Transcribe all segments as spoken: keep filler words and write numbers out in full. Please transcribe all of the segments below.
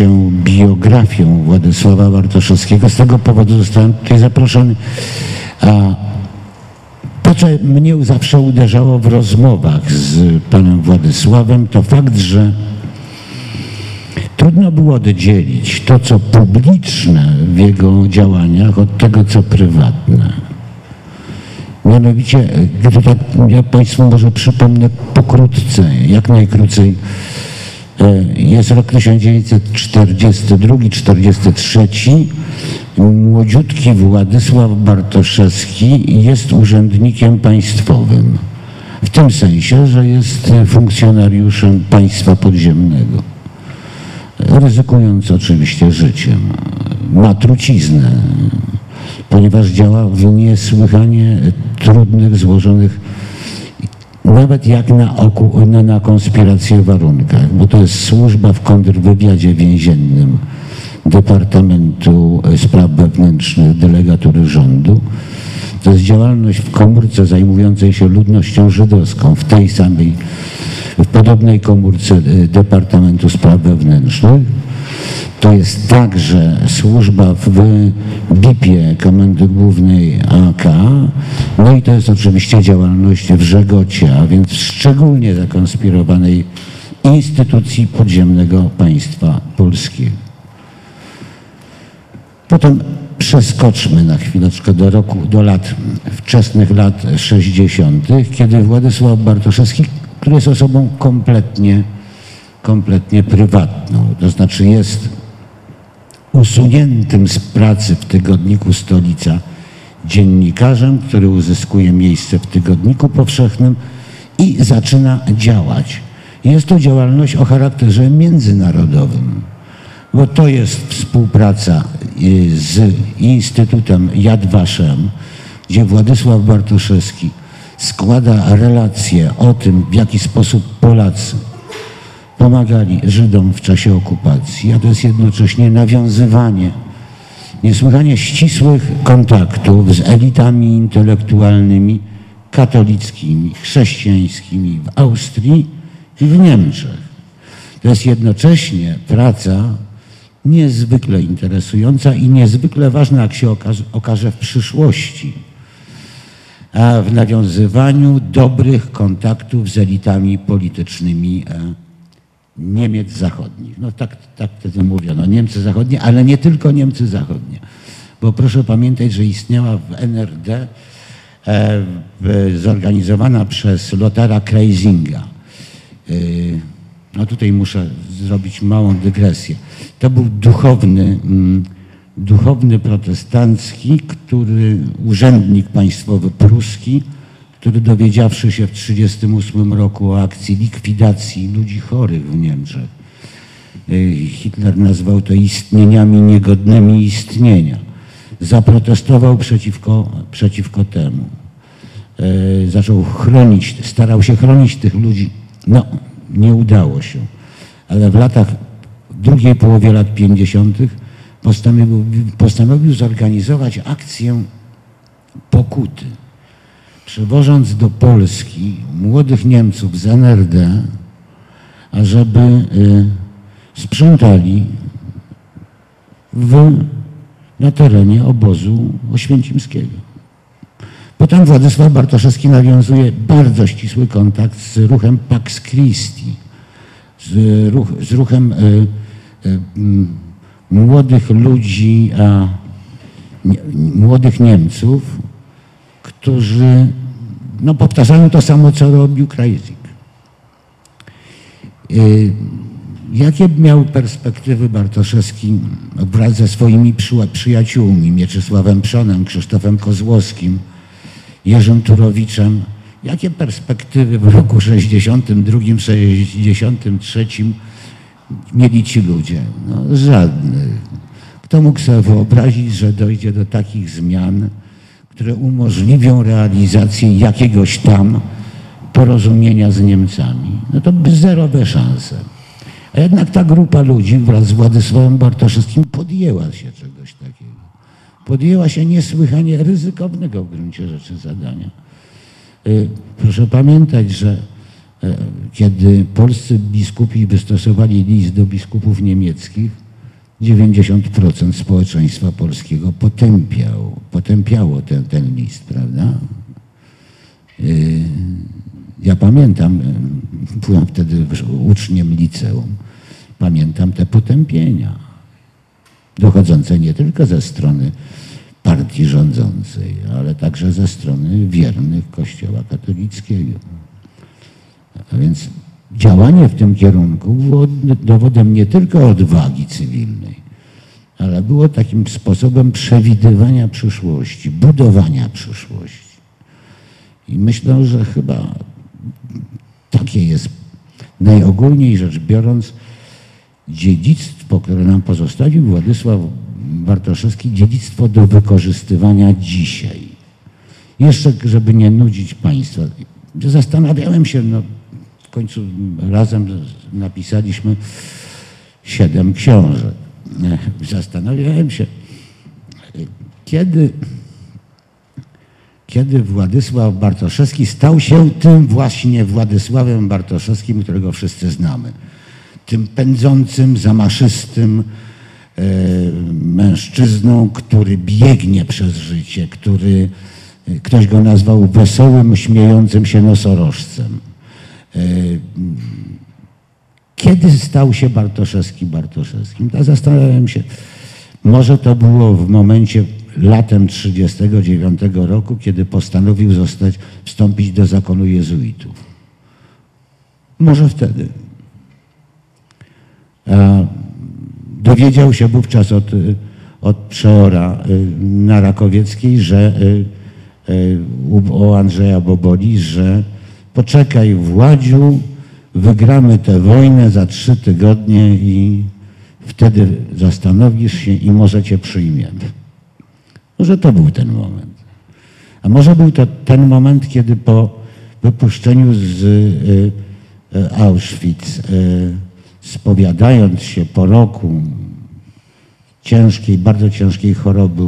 się biografią Władysława Bartoszewskiego. Z tego powodu zostałem tutaj zaproszony. A to, co mnie zawsze uderzało w rozmowach z panem Władysławem, to fakt, że trudno było oddzielić to, co publiczne w jego działaniach, od tego, co prywatne. Mianowicie, gdy tak, ja państwu może przypomnę pokrótce, jak najkrócej. Jest rok tysiąc dziewięćset czterdziesty drugi czterdziesty trzeci. Młodziutki Władysław Bartoszewski jest urzędnikiem państwowym. W tym sensie, że jest funkcjonariuszem państwa podziemnego. Ryzykując oczywiście życiem. Ma truciznę, ponieważ działa w niesłychanie trudnych, złożonych, nawet jak na, oku, na, na konspirację warunkach, bo to jest służba w kontrwywiadzie więziennym Departamentu Spraw Wewnętrznych Delegatury Rządu. To jest działalność w komórce zajmującej się ludnością żydowską, w tej samej, w podobnej komórce Departamentu Spraw Wewnętrznych. To jest także służba w B I P-ie Komendy Głównej A K, no i to jest oczywiście działalność w Żegocie, a więc w szczególnie zakonspirowanej instytucji podziemnego państwa polskiego. Potem przeskoczmy na chwileczkę do roku, do lat, wczesnych lat sześćdziesiątych, kiedy Władysław Bartoszewski, który jest osobą kompletnie, kompletnie prywatną, to znaczy jest usuniętym z pracy w tygodniku Stolica dziennikarzem, który uzyskuje miejsce w Tygodniku Powszechnym i zaczyna działać. Jest to działalność o charakterze międzynarodowym, bo to jest współpraca z Instytutem Yad Vashem, gdzie Władysław Bartoszewski składa relacje o tym, w jaki sposób Polacy pomagali Żydom w czasie okupacji, a to jest jednocześnie nawiązywanie niesłychanie ścisłych kontaktów z elitami intelektualnymi katolickimi, chrześcijańskimi w Austrii i w Niemczech. To jest jednocześnie praca niezwykle interesująca i niezwykle ważna, jak się okaże, okaże w przyszłości, a w nawiązywaniu dobrych kontaktów z elitami politycznymi Niemiec zachodnich. No tak, tak wtedy mówiono, Niemcy zachodnie, ale nie tylko Niemcy zachodnie. Bo proszę pamiętać, że istniała w N R D e, zorganizowana przez Lothara Kreisinga. E, no tutaj muszę zrobić małą dygresję. To był duchowny, mm, duchowny protestancki, który, urzędnik państwowy pruski, który dowiedziawszy się w tysiąc dziewięćset trzydziestym ósmym roku o akcji likwidacji ludzi chorych w Niemczech, Hitler nazwał to istnieniami niegodnymi istnienia, zaprotestował przeciwko, przeciwko temu. Zaczął chronić, starał się chronić tych ludzi. No, nie udało się, ale w latach, w drugiej połowie lat pięćdziesiątych postanowił, postanowił zorganizować akcję pokuty, przywożąc do Polski młodych Niemców z N R D, ażeby y, sprzątali w, na terenie obozu oświęcimskiego. Potem Władysław Bartoszewski nawiązuje bardzo ścisły kontakt z ruchem Pax Christi, z, ruch, z ruchem y, y, młodych ludzi, a, nie, młodych Niemców, którzy no, powtarzają to samo, co robił Kreising. Y, jakie miał perspektywy Bartoszewski wraz ze swoimi przyjaciółmi, Mieczysławem Przonem, Krzysztofem Kozłowskim, Jerzym Turowiczem? Jakie perspektywy w roku sześćdziesiątym drugim, sześćdziesiątym trzecim mieli ci ludzie? No, żadnych. Kto mógł sobie wyobrazić, że dojdzie do takich zmian, które umożliwią realizację jakiegoś tam porozumienia z Niemcami? No to zerowe szanse. A jednak ta grupa ludzi wraz z Władysławem Bartoszewskim podjęła się czegoś takiego. Podjęła się niesłychanie ryzykownego w gruncie rzeczy zadania. Proszę pamiętać, że kiedy polscy biskupi wystosowali list do biskupów niemieckich, dziewięćdziesiąt procent społeczeństwa polskiego potępiał, potępiało ten, ten list, prawda? Ja pamiętam, byłem wtedy uczniem liceum, pamiętam te potępienia, dochodzące nie tylko ze strony partii rządzącej, ale także ze strony wiernych Kościoła katolickiego. A więc działanie w tym kierunku było dowodem nie tylko odwagi cywilnej, ale było takim sposobem przewidywania przyszłości, budowania przyszłości. I myślę, że chyba takie jest najogólniej rzecz biorąc dziedzictwo, które nam pozostawił Władysław Bartoszewski, dziedzictwo do wykorzystywania dzisiaj. Jeszcze, żeby nie nudzić Państwa, zastanawiałem się, no w końcu razem napisaliśmy siedem książek. Zastanawiałem się, kiedy, kiedy Władysław Bartoszewski stał się tym właśnie Władysławem Bartoszewskim, którego wszyscy znamy. Tym pędzącym, zamaszystym e, mężczyzną, który biegnie przez życie, który, ktoś go nazwał wesołym, śmiejącym się nosorożcem. E, kiedy stał się Bartoszewski Bartoszewskim? Ja zastanawiałem się, może to było w momencie latem trzydziestego dziewiątego roku, kiedy postanowił zostać, wstąpić do zakonu jezuitów. Może wtedy. A dowiedział się wówczas od, od przeora na Rakowieckiej, że u Andrzeja Boboli, że poczekaj Władziu, wygramy tę wojnę za trzy tygodnie i wtedy zastanowisz się i może cię przyjmiemy. Może to był ten moment. A może był to ten moment, kiedy po wypuszczeniu z Auschwitz, spowiadając się po roku ciężkiej, bardzo ciężkiej choroby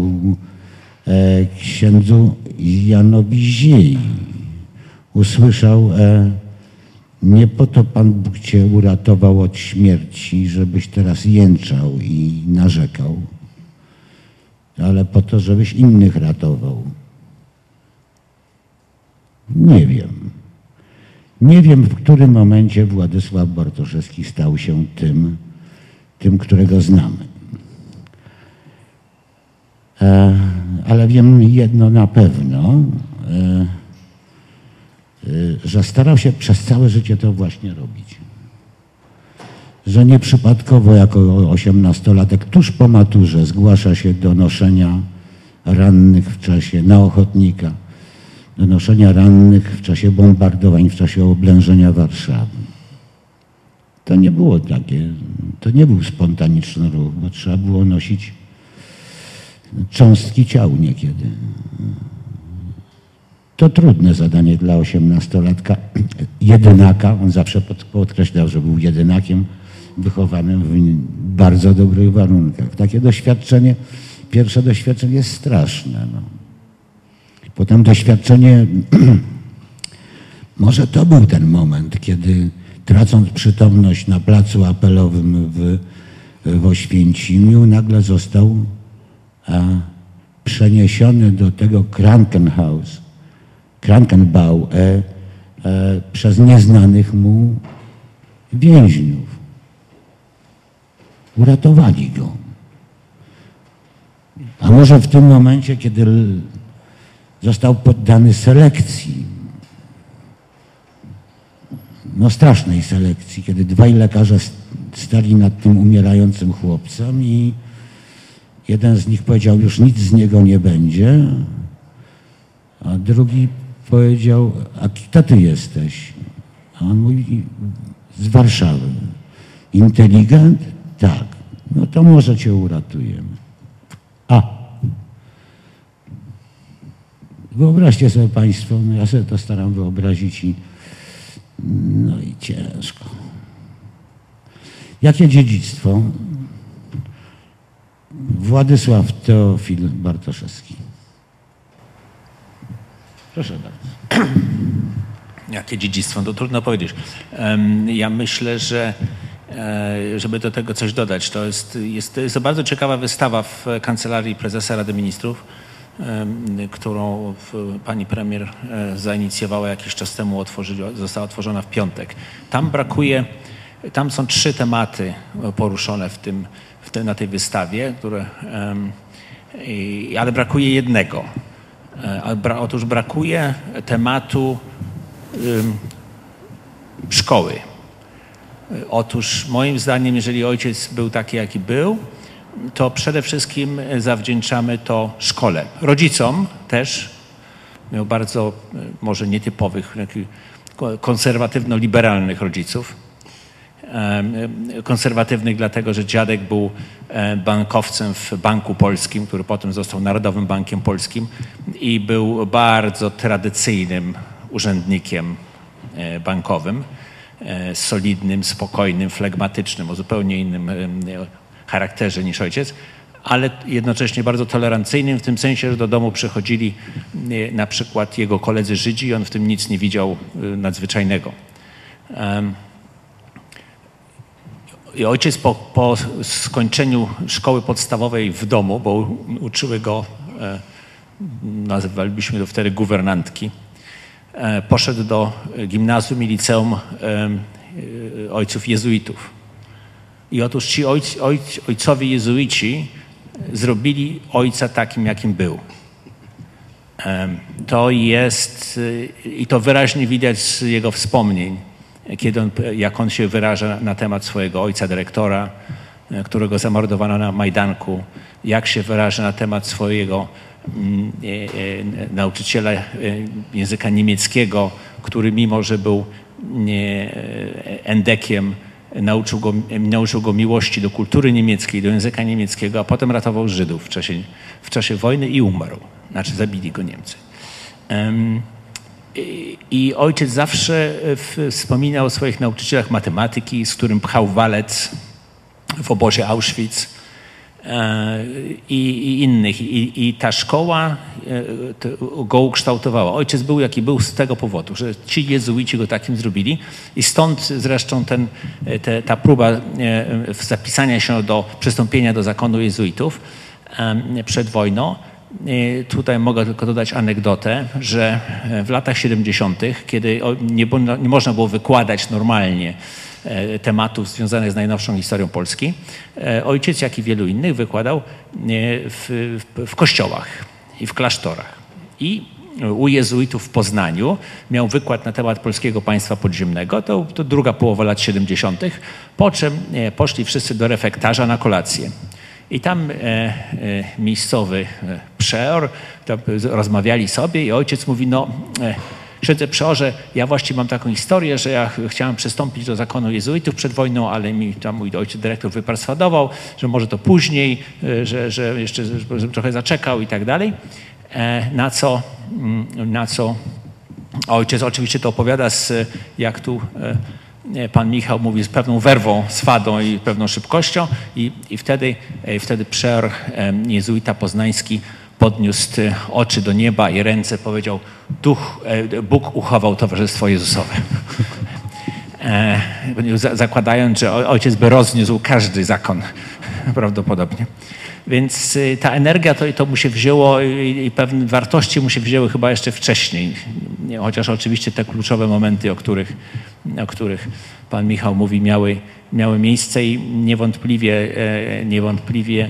księdzu Janowi Ziei, usłyszał: nie po to Pan Bóg cię uratował od śmierci, żebyś teraz jęczał i narzekał, ale po to, żebyś innych ratował. Nie wiem. Nie wiem, w którym momencie Władysław Bartoszewski stał się tym, tym, którego znamy. E, ale wiem jedno na pewno, e, e, że starał się przez całe życie to właśnie robić. Że nieprzypadkowo jako osiemnastolatek tuż po maturze zgłasza się do noszenia rannych w czasie, na ochotnika, do noszenia rannych w czasie bombardowań, w czasie oblężenia Warszawy. To nie było takie, to nie był spontaniczny ruch, bo trzeba było nosić cząstki ciał niekiedy. To trudne zadanie dla osiemnastolatka, jedynaka, on zawsze podkreślał, że był jedynakiem, wychowanym w bardzo dobrych warunkach. Takie doświadczenie, pierwsze doświadczenie jest straszne. No. Potem doświadczenie, może to był ten moment, kiedy tracąc przytomność na placu apelowym w, w Oświęcimiu, nagle został a, przeniesiony do tego Krankenhaus, Krankenbau e, e, przez nieznanych mu więźniów. Uratowali go. A może w tym momencie, kiedy został poddany selekcji, no strasznej selekcji, kiedy dwaj lekarze stali nad tym umierającym chłopcem i jeden z nich powiedział, już nic z niego nie będzie, a drugi powiedział, a kto ty jesteś? A on mówi, z Warszawy. Inteligent? Tak. No to może cię uratujemy. A. Wyobraźcie sobie Państwo, no ja sobie to staram wyobrazić i no i ciężko. Jakie dziedzictwo? Władysław Teofil Bartoszewski. Proszę bardzo. Jakie dziedzictwo? To trudno powiedzieć. Ja myślę, że żeby do tego coś dodać. To jest, jest, to jest bardzo ciekawa wystawa w Kancelarii Prezesa Rady Ministrów, którą pani premier zainicjowała jakiś czas temu, otworzyła, została otworzona w piątek. Tam brakuje, tam są trzy tematy poruszone w tym, w tym, na tej wystawie, które, ale brakuje jednego. Otóż brakuje tematu szkoły. Otóż moim zdaniem, jeżeli ojciec był taki, jaki był, to przede wszystkim zawdzięczamy to szkole. Rodzicom też, miał bardzo może nietypowych, konserwatywno-liberalnych rodziców. Konserwatywnych dlatego, że dziadek był bankowcem w Banku Polskim, który potem został Narodowym Bankiem Polskim i był bardzo tradycyjnym urzędnikiem bankowym, solidnym, spokojnym, flegmatycznym, o zupełnie innym charakterze niż ojciec, ale jednocześnie bardzo tolerancyjnym w tym sensie, że do domu przychodzili na przykład jego koledzy Żydzi i on w tym nic nie widział nadzwyczajnego. I ojciec po, po skończeniu szkoły podstawowej w domu, bo uczyły go, nazywalibyśmy to wtedy guwernantki, poszedł do gimnazjum i liceum ojców jezuitów. I otóż ci ojc, ojc, ojcowie jezuici zrobili ojca takim, jakim był. To jest, i to wyraźnie widać z jego wspomnień, kiedy on, jak on się wyraża na temat swojego ojca dyrektora, którego zamordowano na Majdanku, jak się wyraża na temat swojego mm, e, e, nauczyciela języka niemieckiego, który mimo, że był nie, endekiem, nauczył go, nauczył go miłości do kultury niemieckiej, do języka niemieckiego, a potem ratował Żydów w czasie, w czasie wojny i umarł. Znaczy zabili go Niemcy. Um, i, I ojciec zawsze w, wspominał o swoich nauczycielach matematyki, z którym pchał walec w obozie Auschwitz e, i, i innych. I, I ta szkoła e, to, go ukształtowała. Ojciec był jaki był z tego powodu, że ci jezuici go takim zrobili i stąd zresztą ten, te, ta próba e, zapisania się do przystąpienia do zakonu jezuitów e, przed wojną. Tutaj mogę tylko dodać anegdotę, że w latach siedemdziesiątych, kiedy nie, nie można było wykładać normalnie tematów związanych z najnowszą historią Polski, ojciec, jak i wielu innych, wykładał w, w, w kościołach i w klasztorach. I u jezuitów w Poznaniu miał wykład na temat polskiego państwa podziemnego, to, to druga połowa lat siedemdziesiątych, po czym poszli wszyscy do refektarza na kolację. I tam e, e, miejscowy e, przeor, tam rozmawiali sobie i ojciec mówi, no e, księdze przeorze, ja właściwie mam taką historię, że ja ch chciałem przystąpić do zakonu jezuitów przed wojną, ale mi tam mój ojciec dyrektor wyperswadował, że może to później, e, że, że jeszcze że trochę zaczekał i tak dalej. E, na co, m, na co ojciec oczywiście to opowiada z, jak tu e, pan Michał mówi, z pewną werwą, swadą i pewną szybkością i, i wtedy, wtedy przeor jezuita poznański podniósł oczy do nieba i ręce, powiedział, Duch, Bóg uchował Towarzystwo Jezusowe. Zakładając, że ojciec by rozniósł każdy zakon prawdopodobnie. Więc ta energia to, to mu się wzięło i, i pewne wartości mu się wzięły chyba jeszcze wcześniej. Chociaż oczywiście te kluczowe momenty, o których, o których pan Michał mówi, miały, miały miejsce i niewątpliwie, niewątpliwie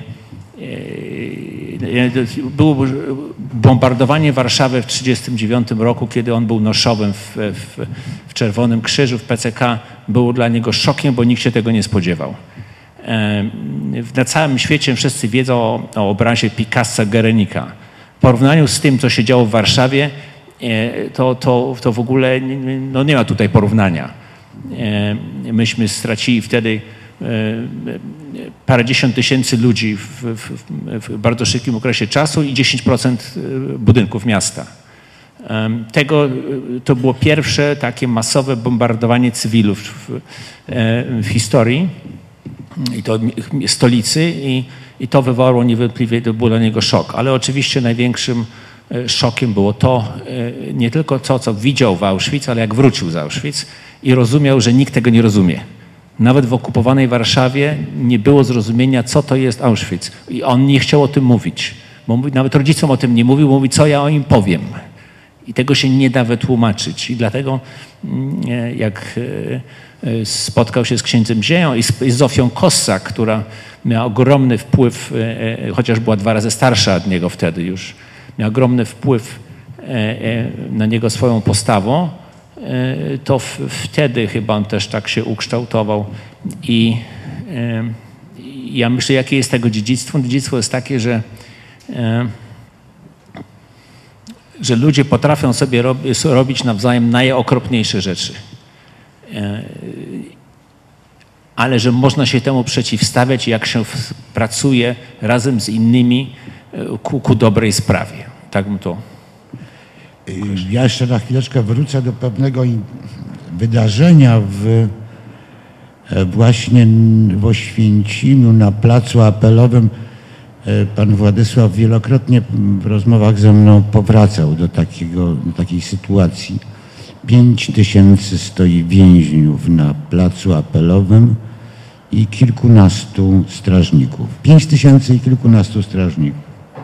było bombardowanie Warszawy w tysiąc dziewięćset trzydziestym dziewiątym roku, kiedy on był noszowym w, w, w Czerwonym Krzyżu, w P C K. Było dla niego szokiem, bo nikt się tego nie spodziewał. Na całym świecie wszyscy wiedzą o, o obrazie Picassa Guernica. W porównaniu z tym, co się działo w Warszawie, to, to, to w ogóle no nie ma tutaj porównania. Myśmy stracili wtedy parędziesiąt tysięcy ludzi w, w, w bardzo szybkim okresie czasu i dziesięć procent budynków miasta. Tego, to było pierwsze takie masowe bombardowanie cywilów w, w historii. I to stolicy i, i to wywołało niewątpliwie, to był dla niego szok. Ale oczywiście największym szokiem było to, nie tylko to, co widział w Auschwitz, ale jak wrócił z Auschwitz i rozumiał, że nikt tego nie rozumie. Nawet w okupowanej Warszawie nie było zrozumienia, co to jest Auschwitz. I on nie chciał o tym mówić. Bo mówi, nawet rodzicom o tym nie mówił, mówi, co ja o nim powiem. I tego się nie da wytłumaczyć. I dlatego jak spotkał się z księdzem Zieją i z Zofią Kossak, która miała ogromny wpływ, chociaż była dwa razy starsza od niego wtedy już, miała ogromny wpływ na niego swoją postawą, to w, wtedy chyba on też tak się ukształtował. I, i ja myślę, jakie jest tego dziedzictwo. Dziedzictwo jest takie, że, że ludzie potrafią sobie rob, robić nawzajem najokropniejsze rzeczy. Ale że można się temu przeciwstawiać, jak się pracuje razem z innymi ku, ku dobrej sprawie. Tak bym to... Ja jeszcze na chwileczkę wrócę do pewnego wydarzenia w, właśnie w Oświęcimiu na placu Apelowym. Pan Władysław wielokrotnie w rozmowach ze mną powracał do, takiego, do takiej sytuacji. Pięć tysięcy stoi więźniów na placu Apelowym i kilkunastu strażników. Pięć tysięcy i kilkunastu strażników.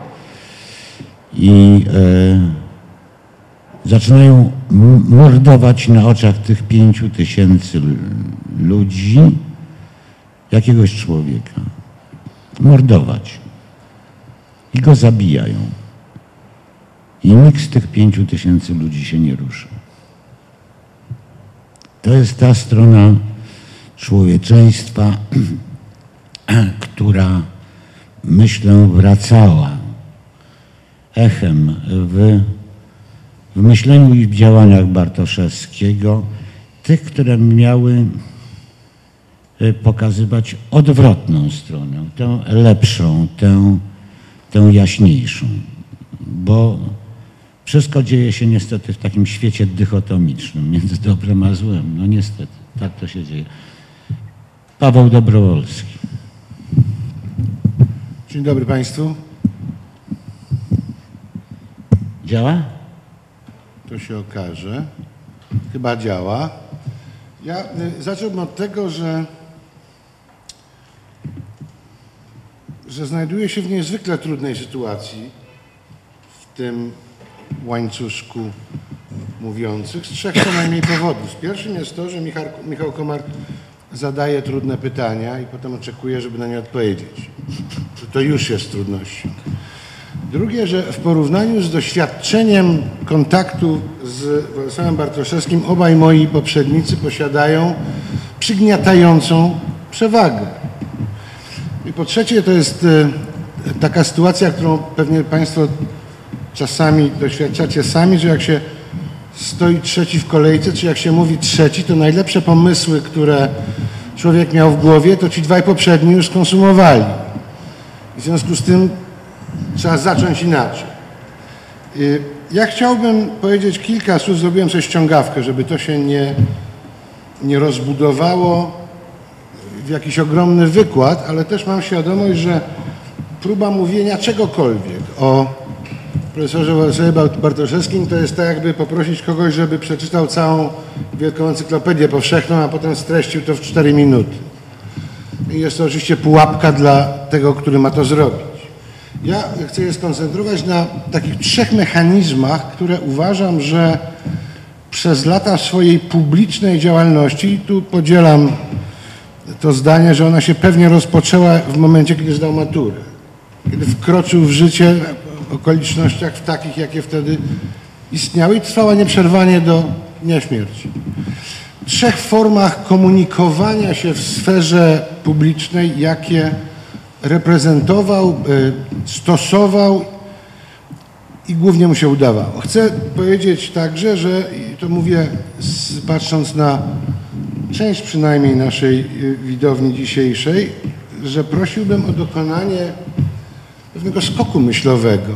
I e, zaczynają mordować na oczach tych pięciu tysięcy ludzi jakiegoś człowieka. Mordować. I go zabijają. I nikt z tych pięciu tysięcy ludzi się nie rusza. To jest ta strona człowieczeństwa, która, myślę, wracała echem w, w myśleniu i w działaniach Bartoszewskiego, tych, które miały pokazywać odwrotną stronę, tę lepszą, tę, tę jaśniejszą, bo wszystko dzieje się niestety w takim świecie dychotomicznym, między dobrem a złem. No niestety, tak to się dzieje. Paweł Dobrowolski. Dzień dobry Państwu. Działa? To się okaże. Chyba działa. Ja y, zacząłbym od tego, że, że znajduję się w niezwykle trudnej sytuacji w tym łańcuszku mówiących z trzech co najmniej powodów. Pierwszym jest to, że Michał, Michał Komar zadaje trudne pytania i potem oczekuje, żeby na nie odpowiedzieć. To już jest trudnością. Drugie, że w porównaniu z doświadczeniem kontaktu z Władysławem Bartoszewskim obaj moi poprzednicy posiadają przygniatającą przewagę. I po trzecie, to jest taka sytuacja, którą pewnie Państwo czasami doświadczacie sami, że jak się stoi trzeci w kolejce, czy jak się mówi trzeci, to najlepsze pomysły, które człowiek miał w głowie, to ci dwaj poprzedni już skonsumowali. W związku z tym trzeba zacząć inaczej. Ja chciałbym powiedzieć kilka słów, zrobiłem sobie ściągawkę, żeby to się nie, nie rozbudowało w jakiś ogromny wykład, ale też mam świadomość, że próba mówienia czegokolwiek o profesorze Władysławie Bartoszewskim to jest tak, jakby poprosić kogoś, żeby przeczytał całą wielką encyklopedię powszechną, a potem streścił to w cztery minuty. I jest to oczywiście pułapka dla tego, który ma to zrobić. Ja chcę się skoncentrować na takich trzech mechanizmach, które uważam, że przez lata swojej publicznej działalności, i tu podzielam to zdanie, że ona się pewnie rozpoczęła w momencie, kiedy zdał maturę. Kiedy wkroczył w życie w okolicznościach w takich, jakie wtedy istniały i trwała nieprzerwanie do dnia śmierci. W trzech formach komunikowania się w sferze publicznej, jakie reprezentował, stosował i głównie mu się udawało. Chcę powiedzieć także, że, i to mówię patrząc na część przynajmniej naszej widowni dzisiejszej, że prosiłbym o dokonanie pewnego skoku myślowego.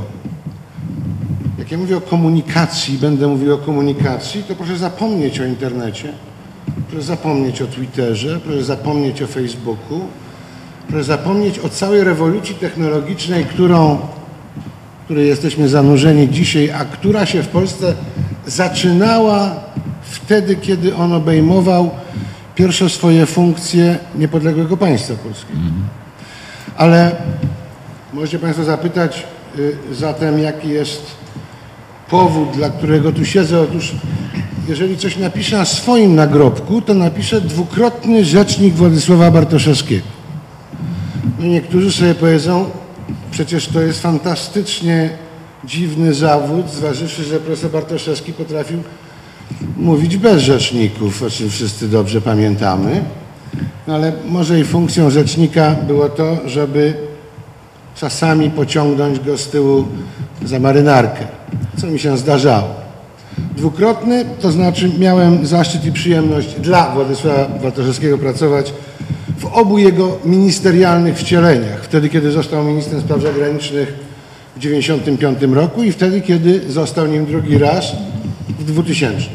Jak ja mówię o komunikacji, będę mówił o komunikacji, to proszę zapomnieć o internecie, proszę zapomnieć o Twitterze, proszę zapomnieć o Facebooku, proszę zapomnieć o całej rewolucji technologicznej, którą, której jesteśmy zanurzeni dzisiaj, a która się w Polsce zaczynała wtedy, kiedy on obejmował pierwsze swoje funkcje niepodległego państwa polskiego. Ale możecie Państwo zapytać y, zatem, jaki jest powód, dla którego tu siedzę. Otóż jeżeli coś napiszę na swoim nagrobku, to napiszę dwukrotny rzecznik Władysława Bartoszewskiego. No niektórzy sobie powiedzą, przecież to jest fantastycznie dziwny zawód, zważywszy, że profesor Bartoszewski potrafił mówić bez rzeczników, o czym wszyscy dobrze pamiętamy. No ale może i funkcją rzecznika było to, żeby czasami pociągnąć go z tyłu za marynarkę, co mi się zdarzało. Dwukrotny, to znaczy miałem zaszczyt i przyjemność dla Władysława Bartoszewskiego pracować w obu jego ministerialnych wcieleniach. Wtedy, kiedy został ministrem spraw zagranicznych w tysiąc dziewięćset dziewięćdziesiątym piątym roku i wtedy, kiedy został nim drugi raz w dwutysięcznym.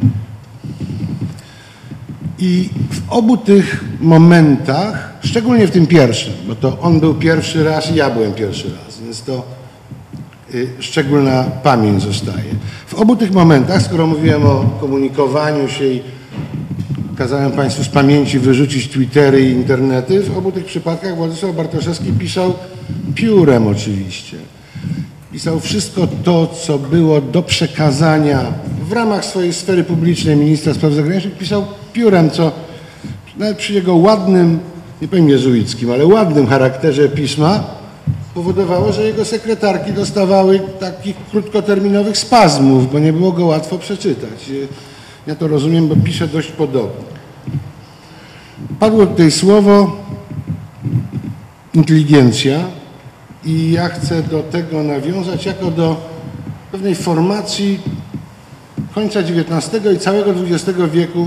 I w obu tych momentach, szczególnie w tym pierwszym, bo to on był pierwszy raz i ja byłem pierwszy raz, więc to y, szczególna pamięć zostaje. W obu tych momentach, skoro mówiłem o komunikowaniu się i kazałem Państwu z pamięci wyrzucić Twittery i internety, w obu tych przypadkach Władysław Bartoszewski pisał piórem oczywiście. Pisał wszystko to, co było do przekazania w ramach swojej sfery publicznej ministra spraw zagranicznych, pisał piórem, co nawet przy jego ładnym, nie powiem jezuickim, ale ładnym charakterze pisma powodowało, że jego sekretarki dostawały takich krótkoterminowych spazmów, bo nie było go łatwo przeczytać. Ja to rozumiem, bo pisze dość podobnie. Padło tutaj słowo inteligencja i ja chcę do tego nawiązać jako do pewnej formacji końca dziewiętnastego i całego dwudziestego wieku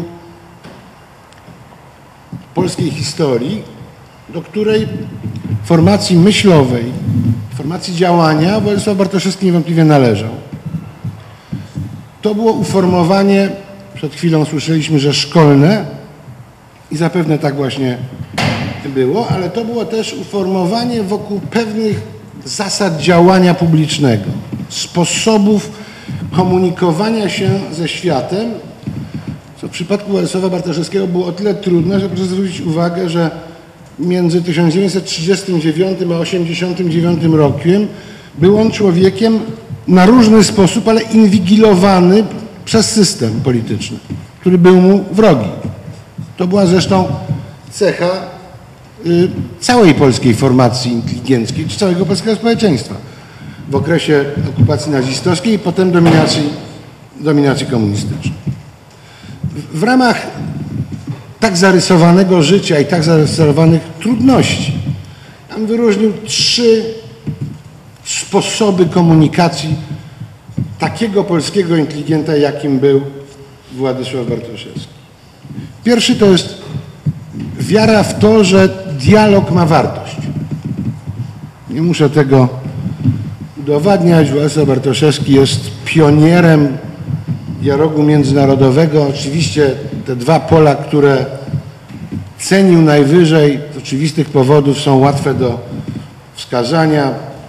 polskiej historii, do której formacji myślowej, formacji działania Władysław Bartoszewski niewątpliwie należał. To było uformowanie, przed chwilą słyszeliśmy, że szkolne i zapewne tak właśnie było, ale to było też uformowanie wokół pewnych zasad działania publicznego, sposobów komunikowania się ze światem, co w przypadku Władysława Bartoszewskiego było o tyle trudne, że proszę zwrócić uwagę, że między tysiąc dziewięćset trzydziestym dziewiątym a osiemdziesiątym dziewiątym rokiem był on człowiekiem na różny sposób, ale inwigilowany przez system polityczny, który był mu wrogi. To była zresztą cecha y, całej polskiej formacji inteligenckiej, czy całego polskiego społeczeństwa w okresie okupacji nazistowskiej i potem dominacji, dominacji komunistycznej. W, w ramach tak zarysowanego życia i tak zarysowanych trudności tam wyróżnił trzy sposoby komunikacji takiego polskiego inteligenta, jakim był Władysław Bartoszewski. Pierwszy to jest wiara w to, że dialog ma wartość. Nie muszę tego udowadniać. Władysław Bartoszewski jest pionierem dialogu międzynarodowego. Oczywiście te dwa pola, które cenił najwyżej, z oczywistych powodów są łatwe do wskazania.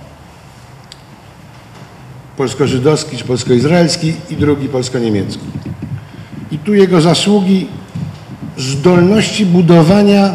Polsko-żydowski czy polsko-izraelski i drugi polsko-niemiecki. I tu jego zasługi zdolności budowania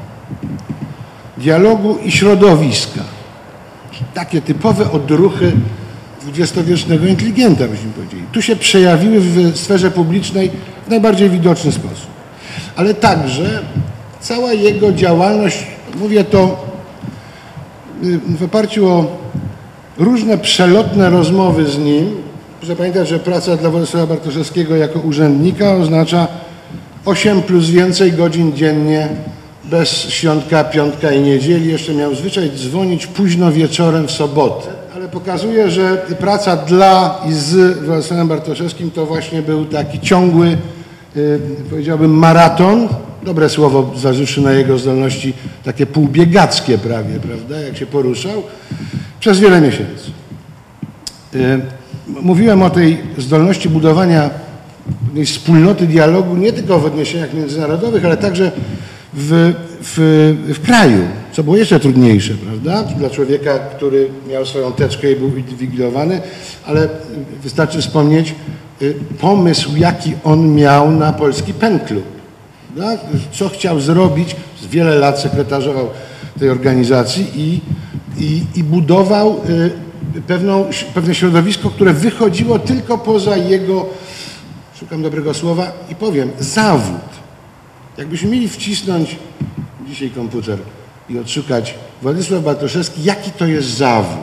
dialogu i środowiska. Takie typowe odruchy dwudziestowiecznego inteligenta, byśmy powiedzieli. Tu się przejawiły w sferze publicznej w najbardziej widoczny sposób. Ale także cała jego działalność, mówię to w oparciu o różne przelotne rozmowy z nim. Proszę pamiętać, że praca dla Władysława Bartoszewskiego jako urzędnika oznacza osiem plus więcej godzin dziennie, bez świątka, piątka i niedzieli. Jeszcze miał zwyczaj dzwonić późno wieczorem w sobotę. Ale pokazuje, że praca dla i z Władysławem Bartoszewskim to właśnie był taki ciągły, yy, powiedziałbym, maraton. Dobre słowo, zważywszy na jego zdolności takie półbiegackie prawie, prawda, jak się poruszał, przez wiele miesięcy. Yy, mówiłem o tej zdolności budowania tej wspólnoty dialogu nie tylko w odniesieniach międzynarodowych, ale także w, w, w kraju, co było jeszcze trudniejsze, prawda, dla człowieka, który miał swoją teczkę i był inwigilowany, ale wystarczy wspomnieć yy, pomysł, jaki on miał na polski pen klub. prawda? Co chciał zrobić, wiele lat sekretarzował tej organizacji i, i, i budował y, pewną, pewne środowisko, które wychodziło tylko poza jego, szukam dobrego słowa i powiem, zawód. Jakbyśmy mieli wcisnąć dzisiaj komputer i odszukać Władysław Bartoszewski, jaki to jest zawód?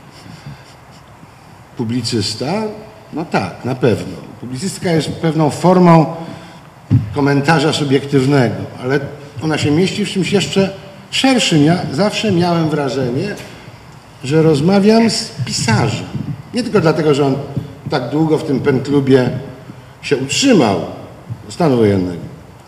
Publicysta? No tak, na pewno. Publicystyka jest pewną formą komentarza subiektywnego, ale ona się mieści w czymś jeszcze szerszym. Ja zawsze miałem wrażenie, że rozmawiam z pisarzem. Nie tylko dlatego, że on tak długo w tym penklubie się utrzymał do stanu wojennego,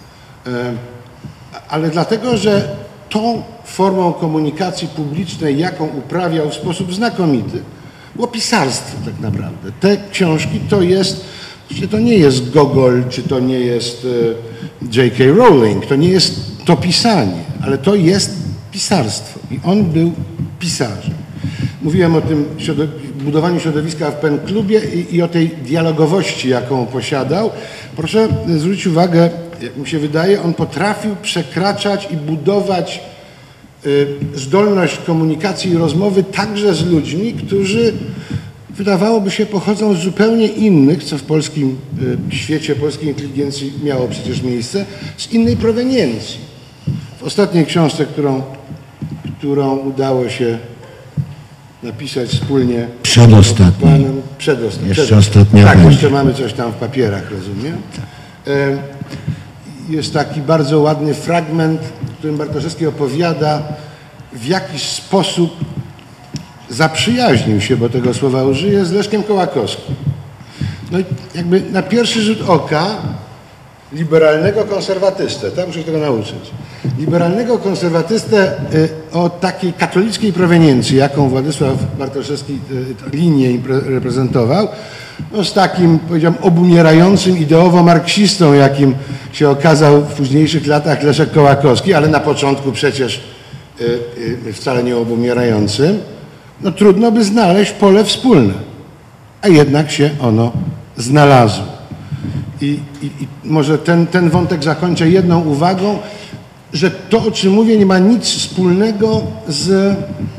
ale dlatego, że tą formą komunikacji publicznej, jaką uprawiał w sposób znakomity, było pisarstwo tak naprawdę. Te książki to jest, to nie jest Gogol, czy to nie jest J K Rowling, to nie jest to pisanie, ale to jest pisarstwo i on był pisarzem. Mówiłem o tym budowaniu środowiska w penklubie i, i o tej dialogowości, jaką posiadał. Proszę zwrócić uwagę, jak mi się wydaje, on potrafił przekraczać i budować y, zdolność komunikacji i rozmowy także z ludźmi, którzy wydawałoby się pochodzą z zupełnie innych, co w polskim y, świecie, polskiej inteligencji miało przecież miejsce, z innej proweniencji. W ostatniej książce, którą, którą udało się napisać wspólnie. Przedostatni. Panem, przedostatni. Jeszcze przed, ostatnia Tak, będzie. jeszcze mamy coś tam w papierach, rozumiem. E, jest taki bardzo ładny fragment, w którym Bartoszewski opowiada, w jakiś sposób zaprzyjaźnił się, bo tego słowa użyję, z Leszkiem Kołakowskim. No i jakby na pierwszy rzut oka liberalnego konserwatystę, tak? Muszę się tego nauczyć. Liberalnego konserwatystę y, o takiej katolickiej proweniencji, jaką Władysław Bartoszewski y, linię reprezentował, no, z takim, powiedziałem, obumierającym ideowo marksistą, jakim się okazał w późniejszych latach Leszek Kołakowski, ale na początku przecież y, y, wcale nie obumierającym, no trudno by znaleźć pole wspólne, a jednak się ono znalazło. I, i, i może ten, ten wątek zakończę jedną uwagą, że to, o czym mówię, nie ma nic wspólnego z,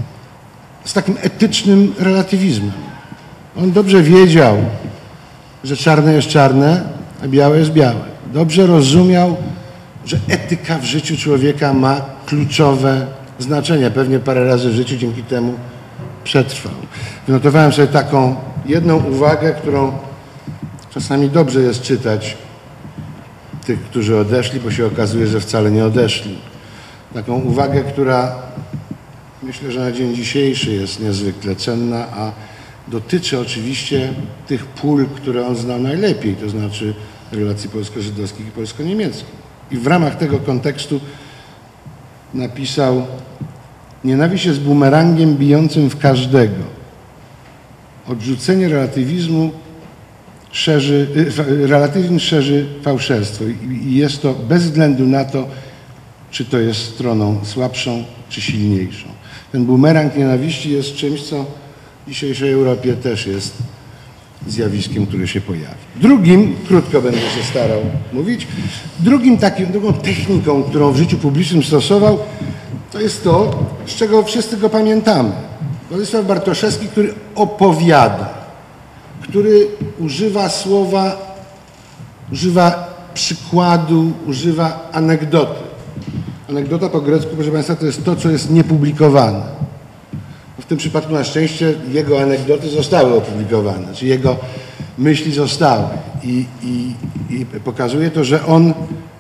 z takim etycznym relatywizmem. On dobrze wiedział, że czarne jest czarne, a białe jest białe. Dobrze rozumiał, że etyka w życiu człowieka ma kluczowe znaczenie. Pewnie parę razy w życiu dzięki temu przetrwał. Wynotowałem sobie taką jedną uwagę, którą czasami dobrze jest czytać tych, którzy odeszli, bo się okazuje, że wcale nie odeszli. Taką uwagę, która myślę, że na dzień dzisiejszy jest niezwykle cenna, a dotyczy oczywiście tych pól, które on znał najlepiej, to znaczy relacji polsko-żydowskich i polsko-niemieckich. I w ramach tego kontekstu napisał: nienawiść jest bumerangiem bijącym w każdego. Odrzucenie relatywizmu szerzy, relatywizm szerzy fałszerstwo i jest to bez względu na to, czy to jest stroną słabszą, czy silniejszą. Ten bumerang nienawiści jest czymś, co w dzisiejszej Europie też jest zjawiskiem, które się pojawi. Drugim, krótko będę się starał mówić, drugim takim, drugą techniką, którą w życiu publicznym stosował, to jest to, z czego wszyscy go pamiętamy. Władysław Bartoszewski, który opowiada, który używa słowa, używa przykładu, używa anegdoty. Anegdota po grecku, proszę Państwa, to jest to, co jest niepublikowane. W tym przypadku na szczęście jego anegdoty zostały opublikowane, czyli jego myśli zostały. I, i, i pokazuje to, że on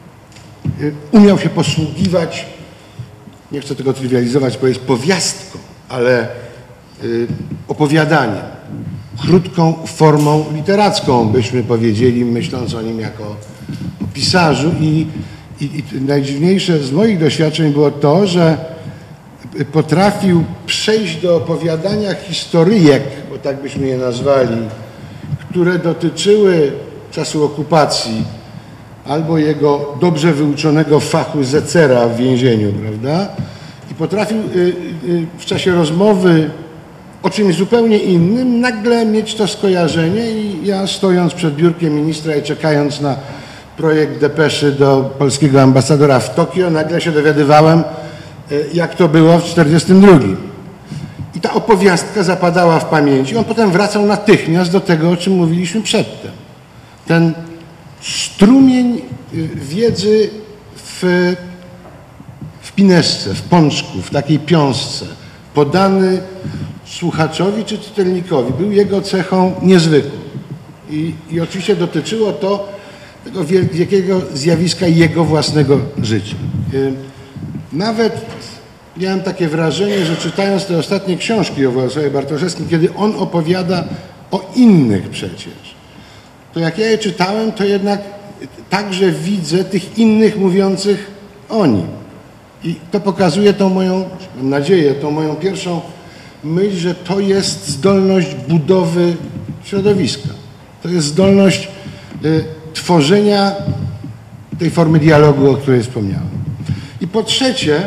umiał się posługiwać, nie chcę tego trywializować, bo jest powiastką, ale y, opowiadaniem. Krótką formą literacką, byśmy powiedzieli, myśląc o nim jako o pisarzu. I, i, i najdziwniejsze z moich doświadczeń było to, że potrafił przejść do opowiadania historyjek, bo tak byśmy je nazwali, które dotyczyły czasu okupacji albo jego dobrze wyuczonego fachu zecera w więzieniu, prawda? I potrafił y, y, w czasie rozmowy o czymś zupełnie innym nagle mieć to skojarzenie i ja, stojąc przed biurkiem ministra i czekając na projekt depeszy do polskiego ambasadora w Tokio, nagle się dowiadywałem, jak to było w czterdziestym drugim. I ta opowiastka zapadała w pamięci. On potem wracał natychmiast do tego, o czym mówiliśmy przedtem. Ten strumień wiedzy w, w pinesce, w pączku, w takiej piąsce, podany słuchaczowi czy czytelnikowi, był jego cechą niezwykłą. I, i oczywiście dotyczyło to tego wielkiego zjawiska jego własnego życia. Nawet miałem takie wrażenie, że czytając te ostatnie książki o Władysławie Bartoszewskim, kiedy on opowiada o innych przecież, to jak ja je czytałem, to jednak także widzę tych innych mówiących o nim. I to pokazuje tą moją, mam nadzieję, tą moją pierwszą myśl, że to jest zdolność budowy środowiska. To jest zdolność y, tworzenia tej formy dialogu, o której wspomniałem. I po trzecie,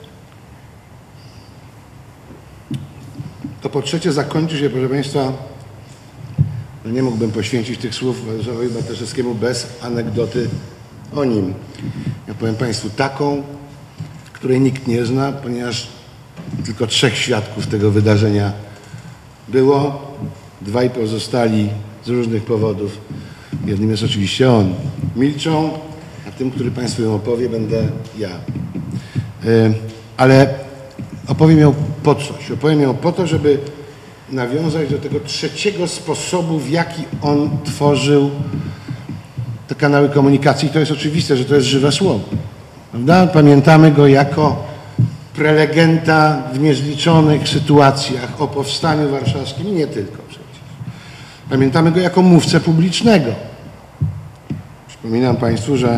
to po trzecie zakończy się, proszę Państwa, no nie mógłbym poświęcić tych słów Władysławowi Bartoszewskiemu bez anegdoty o nim. Ja powiem Państwu taką, której nikt nie zna, ponieważ tylko trzech świadków tego wydarzenia było, dwaj pozostali z różnych powodów. Jednym jest oczywiście on. Milczą, a tym, który Państwu ją opowie, będę ja. Yy, ale opowiem ją po coś. Opowiem ją po to, żeby nawiązać do tego trzeciego sposobu, w jaki on tworzył te kanały komunikacji. I to jest oczywiste, że to jest żywe słowo. Prawda? Pamiętamy go jako prelegenta w niezliczonych sytuacjach o powstaniu warszawskim i nie tylko przecież. Pamiętamy go jako mówcę publicznego. Przypominam Państwu, że